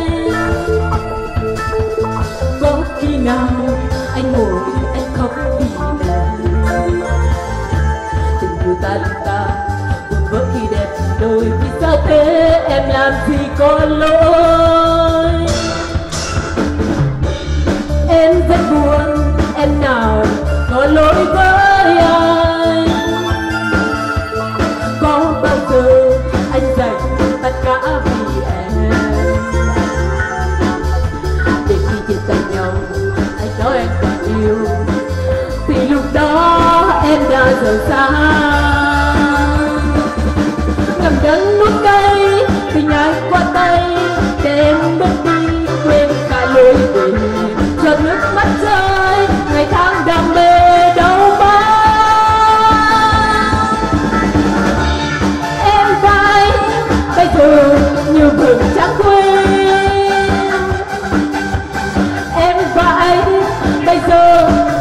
Có khi nào anh ngồi, anh khóc vì em? Tình yêu ta buồn vỡ khi đẹp đôi. Vì sao thế em làm gì có lỗi? Em rất buồn, em nào có lỗi với anh? Có bao giờ anh dành tất cả vì em? Để khi chia tay nhau anh nói anh còn yêu, thì lúc đó em đã rời xa. Ngậm đắng nuốt cay tình ai qua tay, để em bước đi quên cả lối về. Giọt nước mắt rơi, ngày tháng đam mê đâu mất. Em phải bây giờ như vườn trắng quên. Em phải bây giờ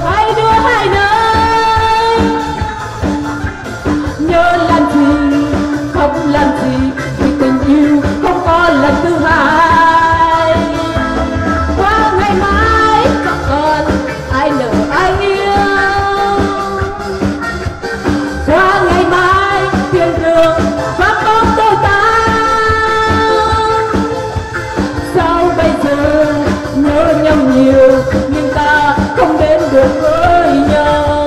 với nhau.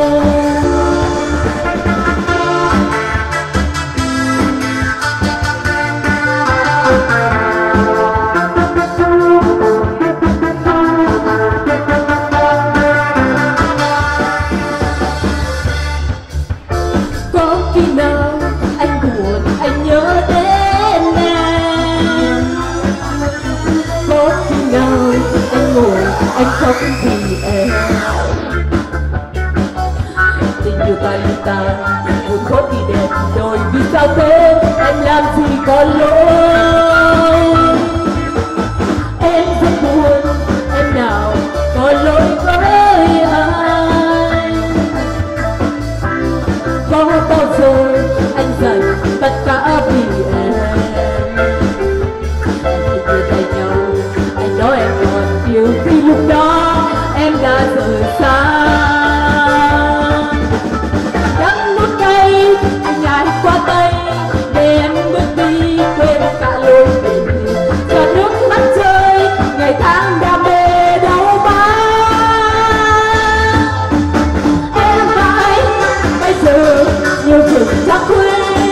Có khi nào anh buồn anh nhớ đến em, có khi nào anh ngồi anh khóc vì em. Tình yêu ta ly tan buồn khó thì đẹp rồi, vì sao thế em làm gì có lỗi. Em rất buồn em nào có lỗi với anh. Có bao giờ anh dành tất cả vì em. Khi chia tay nhau anh nói em còn yêu, vì lúc đó em đã rời xa. Đắng nút cay anh nhai qua tay để em bước đi quên cả lối về. Cho nước mắt rơi ngày tháng đam mê đau bá. Em và anh bây giờ nhiều chuyện chắc quên.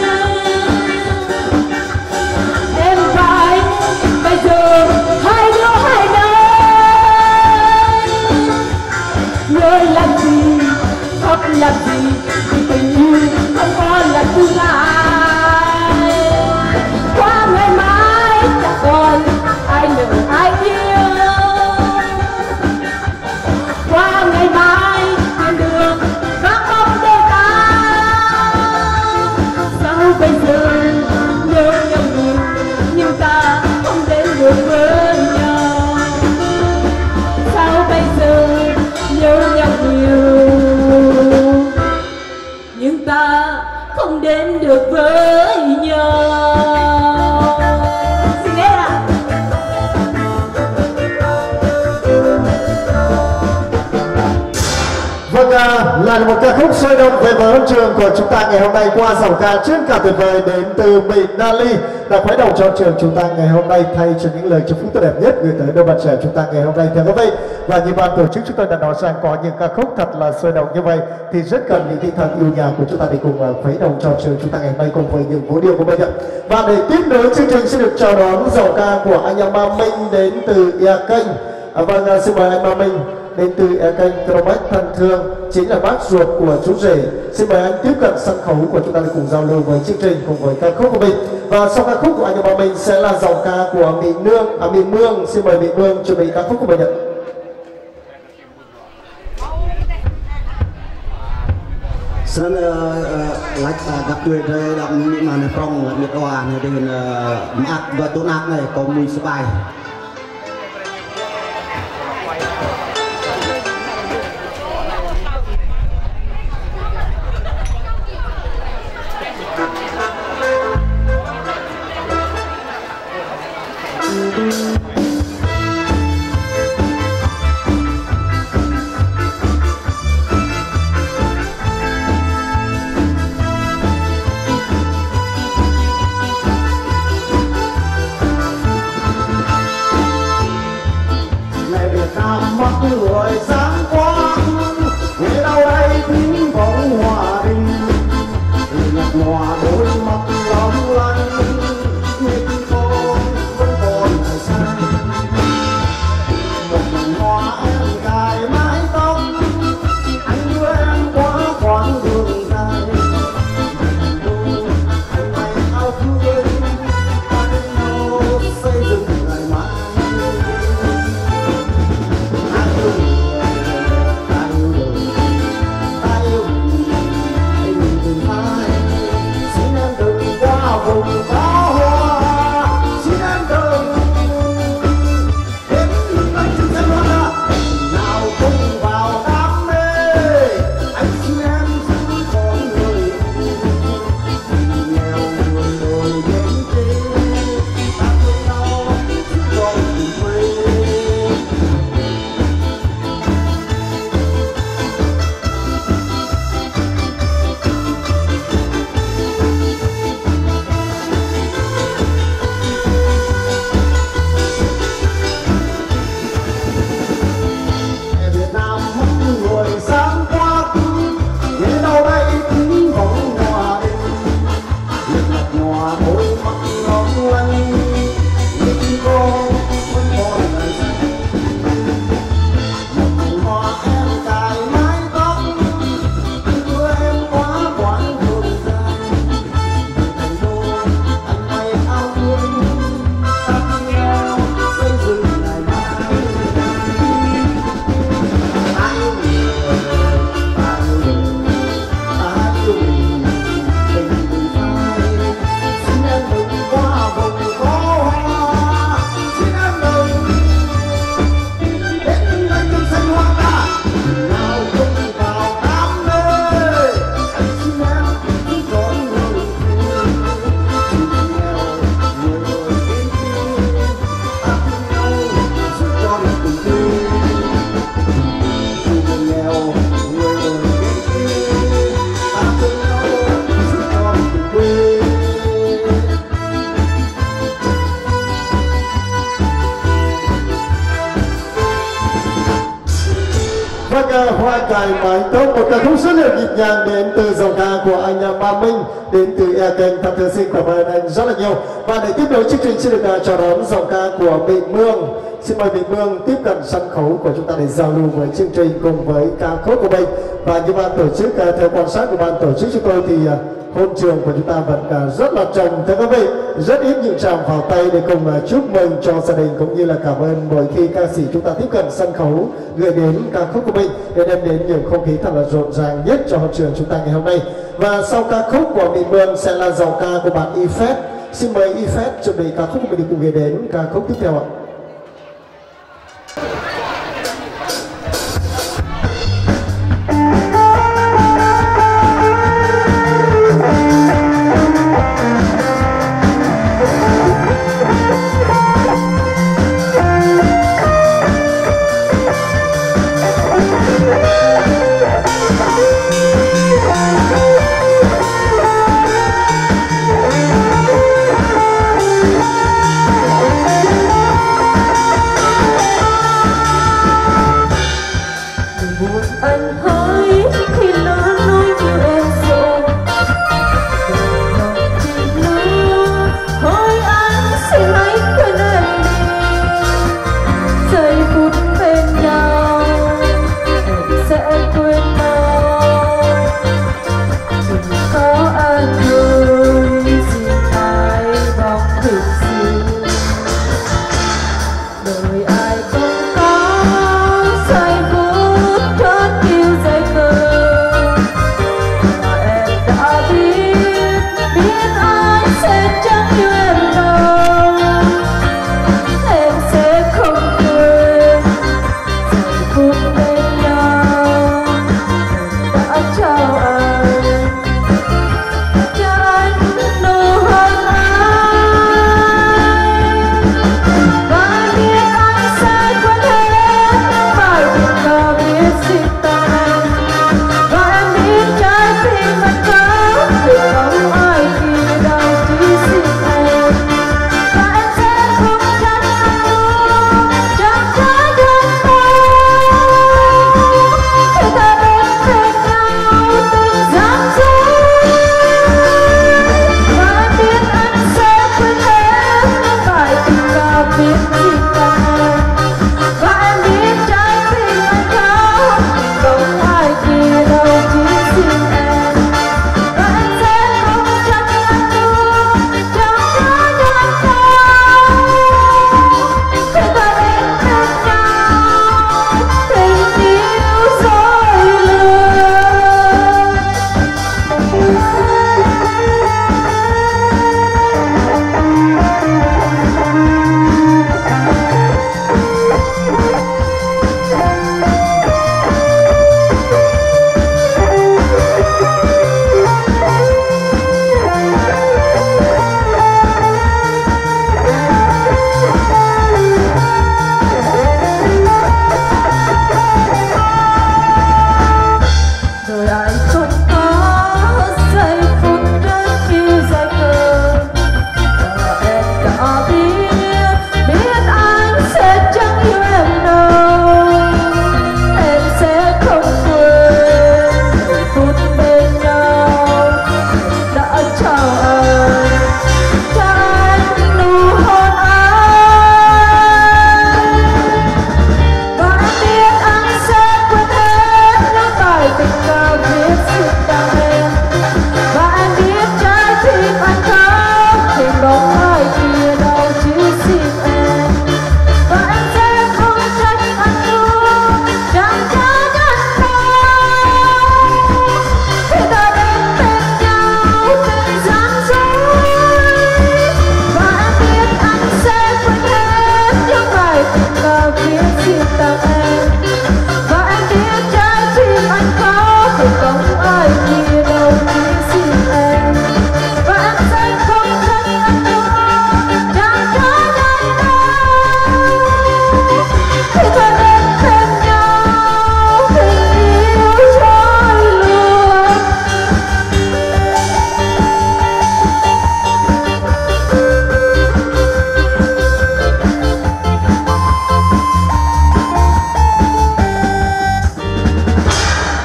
Em và anh bây giờ hai đứa hai nơi. Nhớ làm gì khóc làm gì, vì tình yêu không có là tương lai. Qua ngày mai chẳng còn ai nợ ai yêu. Qua ngày mai trên đường các bóng đêm tan. Sao bây giờ nhớ nhau nhiều nhưng ta không đến được với nhau. Sao bây giờ nhớ nhau nhiều nhưng ta không đến được với nhau. Xin nghe ạ. Vâng, là một ca khúc sôi động về với hôn trường của chúng ta ngày hôm nay qua giọng ca chuyên cả tuyệt vời đến từ Mỹ Nali đã khuấy động cho trường chúng ta ngày hôm nay, thay cho những lời chúc phúc tốt đẹp nhất gửi tới đôi bạn trẻ chúng ta ngày hôm nay. Thưa quý vị, và như ban tổ chức chúng tôi đã nói rằng có những ca khúc thật là sôi động như vậy thì rất cần những tinh thần yêu nhà của chúng ta để cùng khuấy động cho trường chúng ta ngày hôm nay cùng với những vũ điệu của bây giờ. Và để tiếp nối chương trình xin được chào đón giọng ca của anh em Ba Minh đến từ Ea Kênh. Vâng, xin mời anh Ba Minh đến từ Ea Kênh Cromax thân thương, chính là bác ruột của chú rể. Xin mời anh tiếp cận sân khấu của chúng ta để cùng giao lưu với chương trình cùng với ca khúc của mình. Và sau ca khúc của anh em Ba Minh sẽ là giọng ca của Mỹ Mương. Xin mời Mỹ Mương chuẩn bị ca khúc của mình ạ. Sân lách gặp tuyệt rồi đậm những màn phong là miệt hòa này đến ác và tốt ác này có mùi sơ bài. cài mái tóc, một ca khúc rất là nhịp nhàng đến từ dòng ca của anh Ba Minh đến từ Ea Kênh. Thật sự xin cảm ơn anh rất là nhiều. Và để tiếp nối chương trình xin được chào đón dòng ca của Bình Mương. Xin mời Bình Mương tiếp cận sân khấu của chúng ta để giao lưu với chương trình cùng với ca khúc của mình. Và như ban tổ chức, theo quan sát của ban tổ chức chúng tôi thì hôn trường của chúng ta vẫn rất là trầm, thưa quý vị, rất ít những tràng vào tay để cùng chúc mừng cho gia đình, cũng như là cảm ơn mỗi khi ca sĩ chúng ta tiếp cận sân khấu gửi đến ca khúc của mình để đem đến những không khí thật là rộn ràng nhất cho hôn trường chúng ta ngày hôm nay. Và sau ca khúc của Bình Mương sẽ là dòng ca của bạn Yfet. Xin mời Yfet chuẩn bị ca khúc của mình cùng gửi đến ca khúc tiếp theo ạ.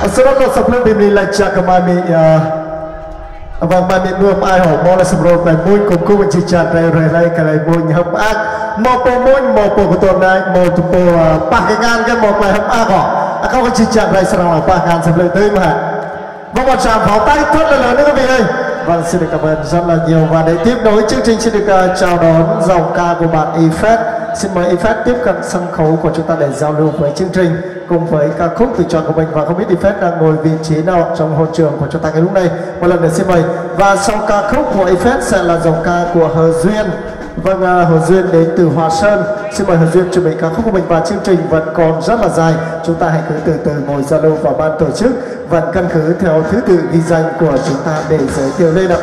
Sau đó còn sắp lên bìm đi là cha cầm ai mi vâng mai miền nuông ai họ mò là sầm rộn tại môi cùng cô mình chỉ chặt đây rồi đây cái này môi hấp ác mò po của tuần này mò tụi po ba cái ngàn cái mò này hấp ác họ không có chỉ chặt đây sau đó ba ngàn sắp lên tới mà vâng một tràng pháo tay rất là lớn nữa quý vị ơi. Vâng xin được cảm ơn rất là nhiều và để tiếp nối chương trình xin được chào đón dòng ca của bạn Ifet. Xin mời Ifet tiếp cận sân khấu của chúng ta để giao lưu với chương trình cùng với ca khúc tự chọn của mình và không biết Ifet đang ngồi vị trí nào trong hội trường của chúng ta ngày lúc này. Một lần nữa xin mời và sau ca khúc của Ifet sẽ là dòng ca của Hờ Duyên. Vâng, Hờ Duyên đến từ Hòa Sơn. Xin mời Hờ Duyên chuẩn bị ca khúc của mình và chương trình vẫn còn rất là dài. Chúng ta hãy cứ từ từ ngồi giao lưu vào ban tổ chức vẫn căn cứ theo thứ tự ghi danh của chúng ta để giới thiệu lên ạ.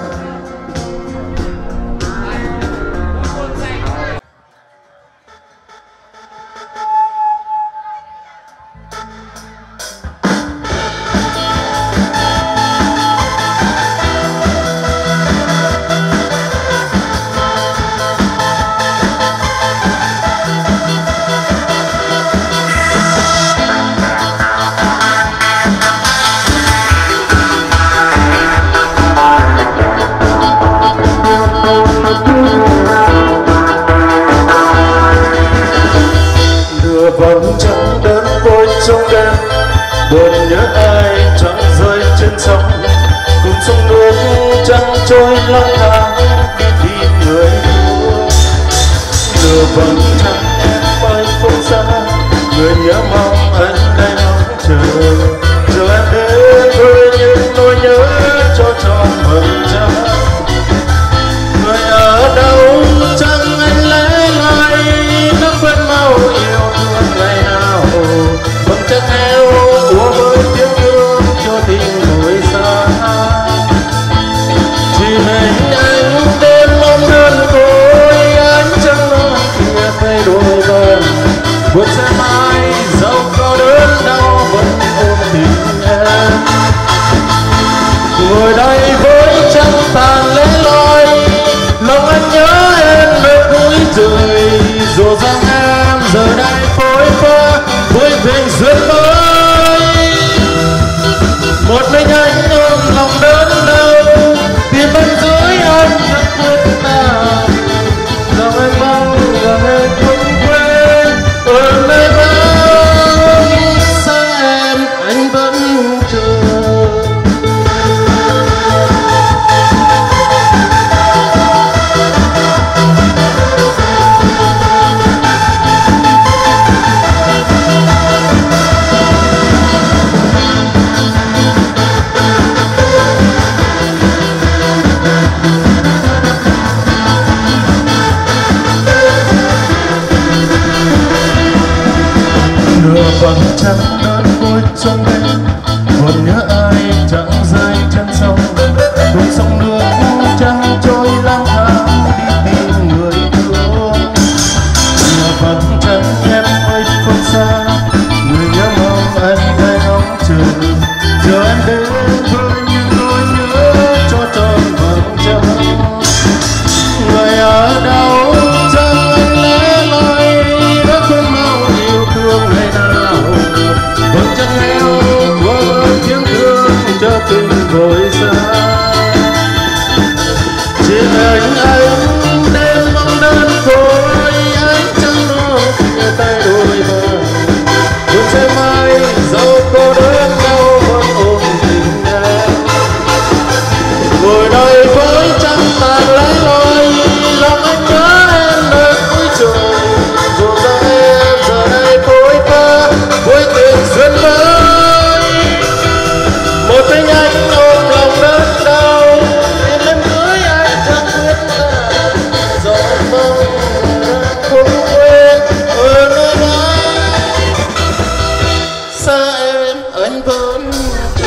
trôi lang thang đi tìm người yêu. Nửa vầng trăng em ơi phương xa, người nhớ mong anh đây mong chờ. Giờ em đến với những nỗi nhớ cho tròn vầng trăng. Người ở đâu chẳng anh lẽ lại đã quên mau yêu thương ngày nào. Vầng trăng theo của với tiếng thương cho tình người xa. Chỉ hình anh đêm mong đơn côi, ánh trăng non kia thay đổi vần. Vượt xe mai dẫu có đớn đau vẫn ôm tình em. Ngồi đây với trăng tàn lẽ loi, lòng anh nhớ em mệt mũi rời. Dù rằng em giờ đây phôi pha với tình duyên mới. Một mình anh ôm lòng đớn đau, tìm bên dưới anh chẳng quên nào. Lòng anh mong rằng em không quên, ở nơi vắng xa em anh vẫn chờ. Nửa vầng trăng đơn côi trong đêm, còn nhớ ai chẳng rơi chân sông. Cùng sông nước trăng trôi lang thang đi tìm người thương. Nửa vầng trăng em ơi phương xa, người nhớ mong anh đây ngóng chờ. Giờ em đến với những nỗi nhớ cho tròn vầng trăng. Người ở đâu chẳng anh lẽ loi đã quên mau yêu thương ngày nào. Vầng trăng theo của tiếng thương cho tình vội xa. Chỉ hình anh đêm mong đơn côi, ánh trăng non kia tay đôi vần. Vượt xe mai dẫu cô đơn đau vẫn ôm tình em. Ngồi đây với trăng tàn lẽ loi, lòng anh nhớ em nơi cuối trời. Dù rằng em giờ đây phôi pha với tình duyên mới. Một mình anh ôm lòng đớn đau, tìm em cưới anh chẳng biết nào. Giờ em mong em không quên, ở nơi nào xa em anh vẫn chờ.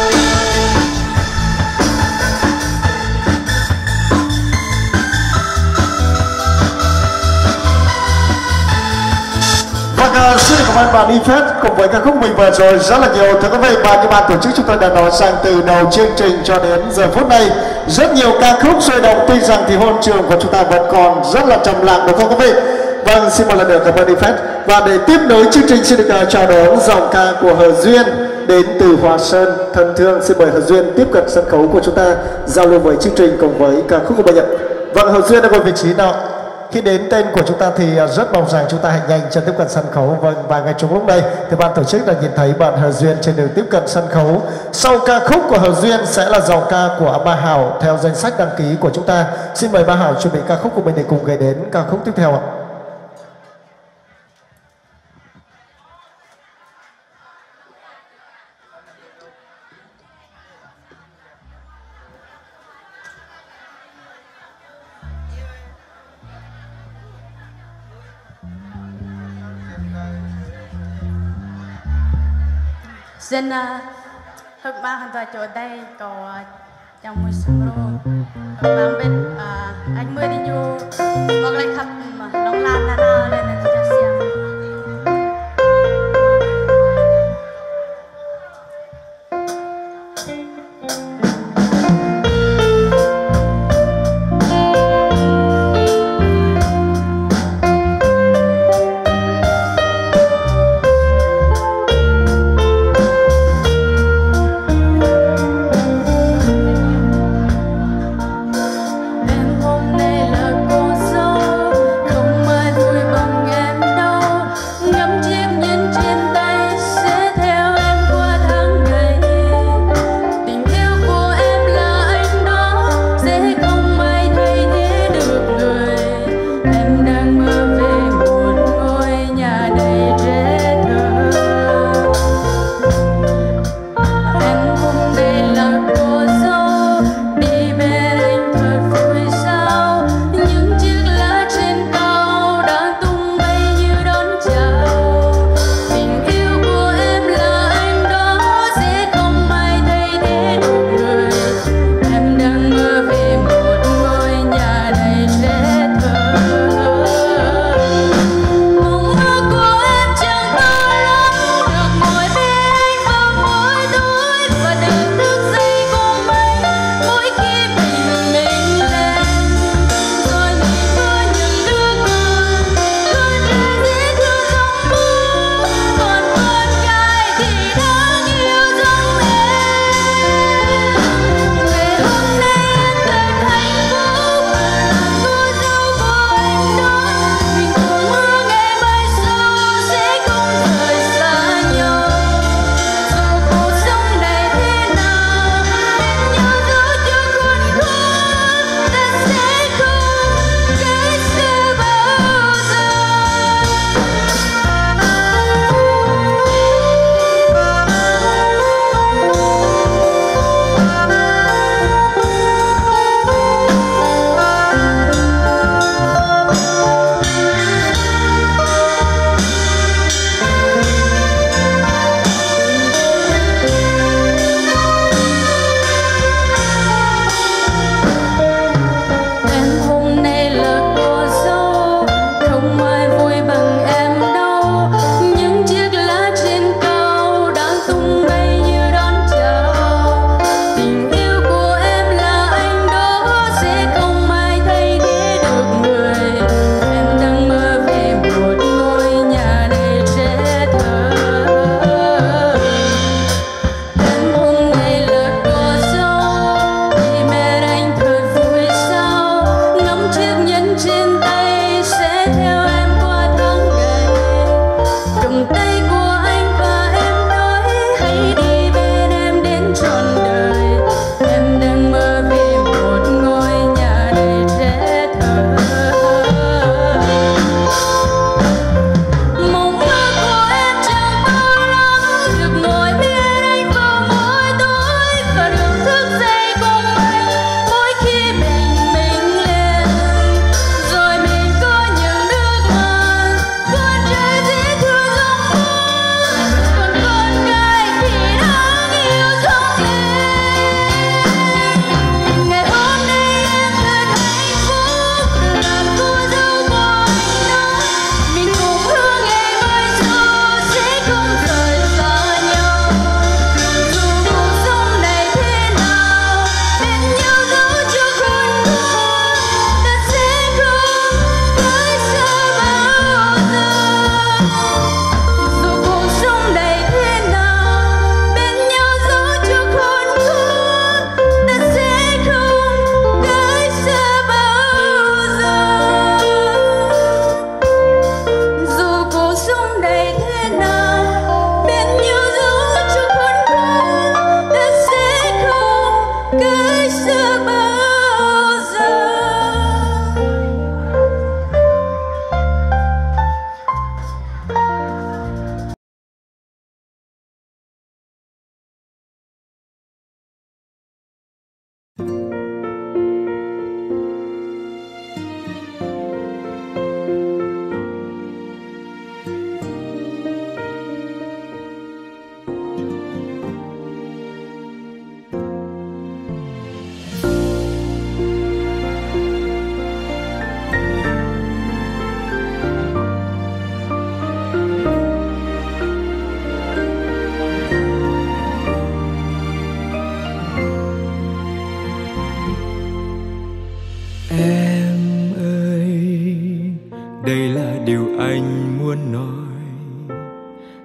Vâng, xin cảm ơn bạn Ifet cùng với ca khúc mình vừa rồi rất là nhiều. Thưa quý vị, và như ban tổ chức chúng tôi đã nói rằng từ đầu chương trình cho đến giờ phút này rất nhiều ca khúc sôi động, tuy rằng thì hôn trường của chúng ta vẫn còn rất là trầm lặng, đúng không quý vị? Vâng, xin một lần nữa cảm ơn Ifet. Và để tiếp nối chương trình xin được chào đón dòng ca của Hờ Duyên đến từ Hòa Sơn. Thân thương xin mời Hờ Duyên tiếp cận sân khấu của chúng ta giao lưu với chương trình cùng với ca khúc của bài nhạc. Vâng, Hờ Duyên đang ngồi vị trí nào? Khi đến tên của chúng ta thì rất mong rằng chúng ta hãy nhanh chân tiếp cận sân khấu. Vâng, và ngay trong lúc đây thì ban tổ chức đã nhìn thấy bạn Hờ Duyên trên đường tiếp cận sân khấu. Sau ca khúc của Hờ Duyên sẽ là dòng ca của Ba Hảo theo danh sách đăng ký của chúng ta. Xin mời Ba Hảo chuẩn bị ca khúc của mình để cùng gửi đến ca khúc tiếp theo ạ. Xin hôm ba hoàn toàn chỗ đây có trong một số hôm bên anh mới đi vô hoặc lại khắp nông lan đàn lên là cho xem. Không ai vui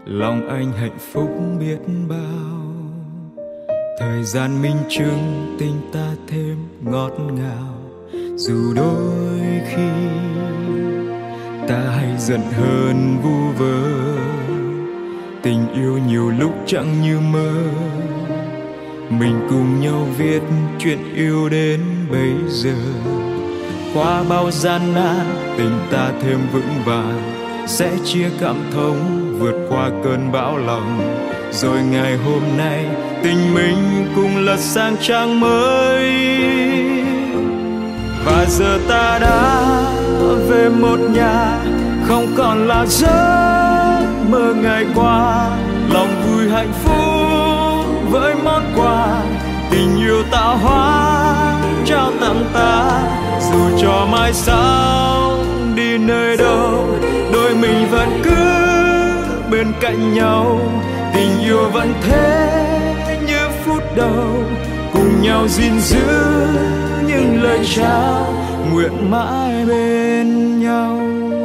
lòng anh hạnh phúc biết bao. Thời gian minh chứng tình ta thêm ngọt ngào, dù đôi khi ta hay giận hơn vu vơ. Tình yêu nhiều lúc chẳng như mơ, mình cùng nhau viết chuyện yêu đến bây giờ. Qua bao gian nan tình ta thêm vững vàng, sẽ chia cảm thông vượt qua cơn bão lòng. Rồi ngày hôm nay tình mình cùng lật sang trang mới. Và giờ ta đã về một nhà, không còn là giấc mơ ngày qua. Lòng vui hạnh phúc với món quà tình yêu tạo hóa trao tặng ta. Dù cho mai sau đi nơi đâu, đôi mình vẫn cứ bên cạnh nhau. Tình yêu vẫn thế như phút đầu, cùng nhau gìn giữ những lời trao nguyện mãi bên nhau.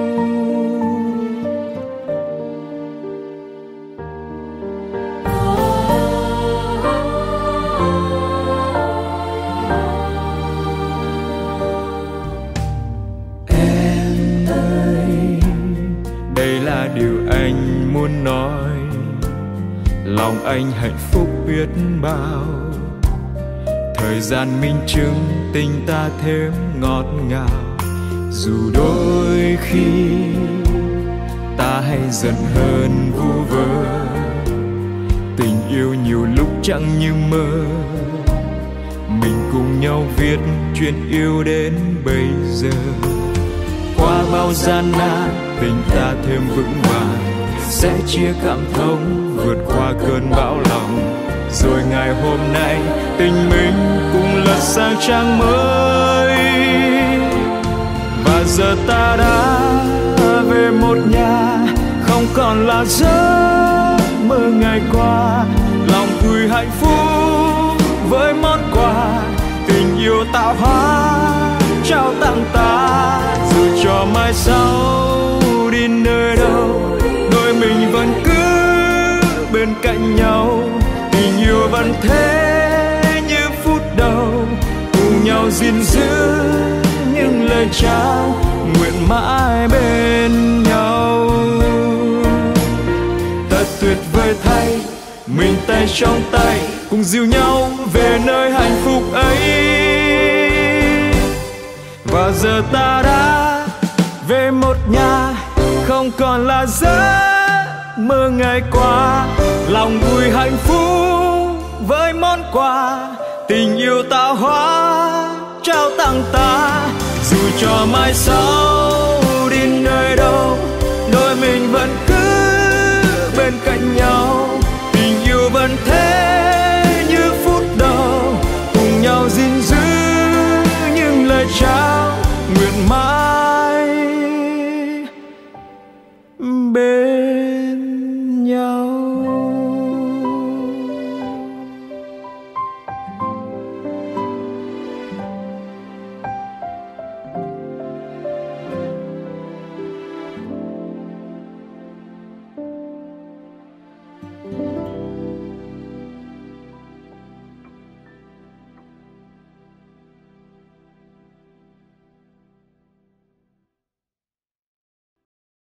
Em ơi, đây là điều anh muốn nói. Lòng anh hạnh phúc biết bao. Thời gian minh chứng tình ta thêm ngọt ngào, dù đôi khi ta hay giận hơn vu vơ. Tình yêu nhiều lúc chẳng như mơ, mình cùng nhau viết chuyện yêu đến bây giờ. Qua bao gian nan tình ta thêm vững vàng, sẽ chia cảm thông vượt qua cơn bão lòng. Rồi ngày hôm nay tình mình cùng lật sang trang mới. Và giờ ta đã về một nhà, không còn là giấc mơ ngày qua. Lòng vui hạnh phúc với món quà tình yêu tạo hóa trao tặng ta. Dù cho mai sau đi nơi đâu, đôi mình vẫn cứ bên cạnh nhau. Tình yêu vẫn thế như phút đầu, cùng nhau gìn giữ những lời trao nguyện mãi bên nhau. Thật tuyệt vời thay, mình tay trong tay cùng dìu nhau về nơi hạnh phúc ấy. Và giờ ta đã về một nhà, không còn là giấc mơ ngày qua. Lòng vui hạnh phúc với món quà tình yêu tạo hóa trao tặng ta. Dù cho mai sau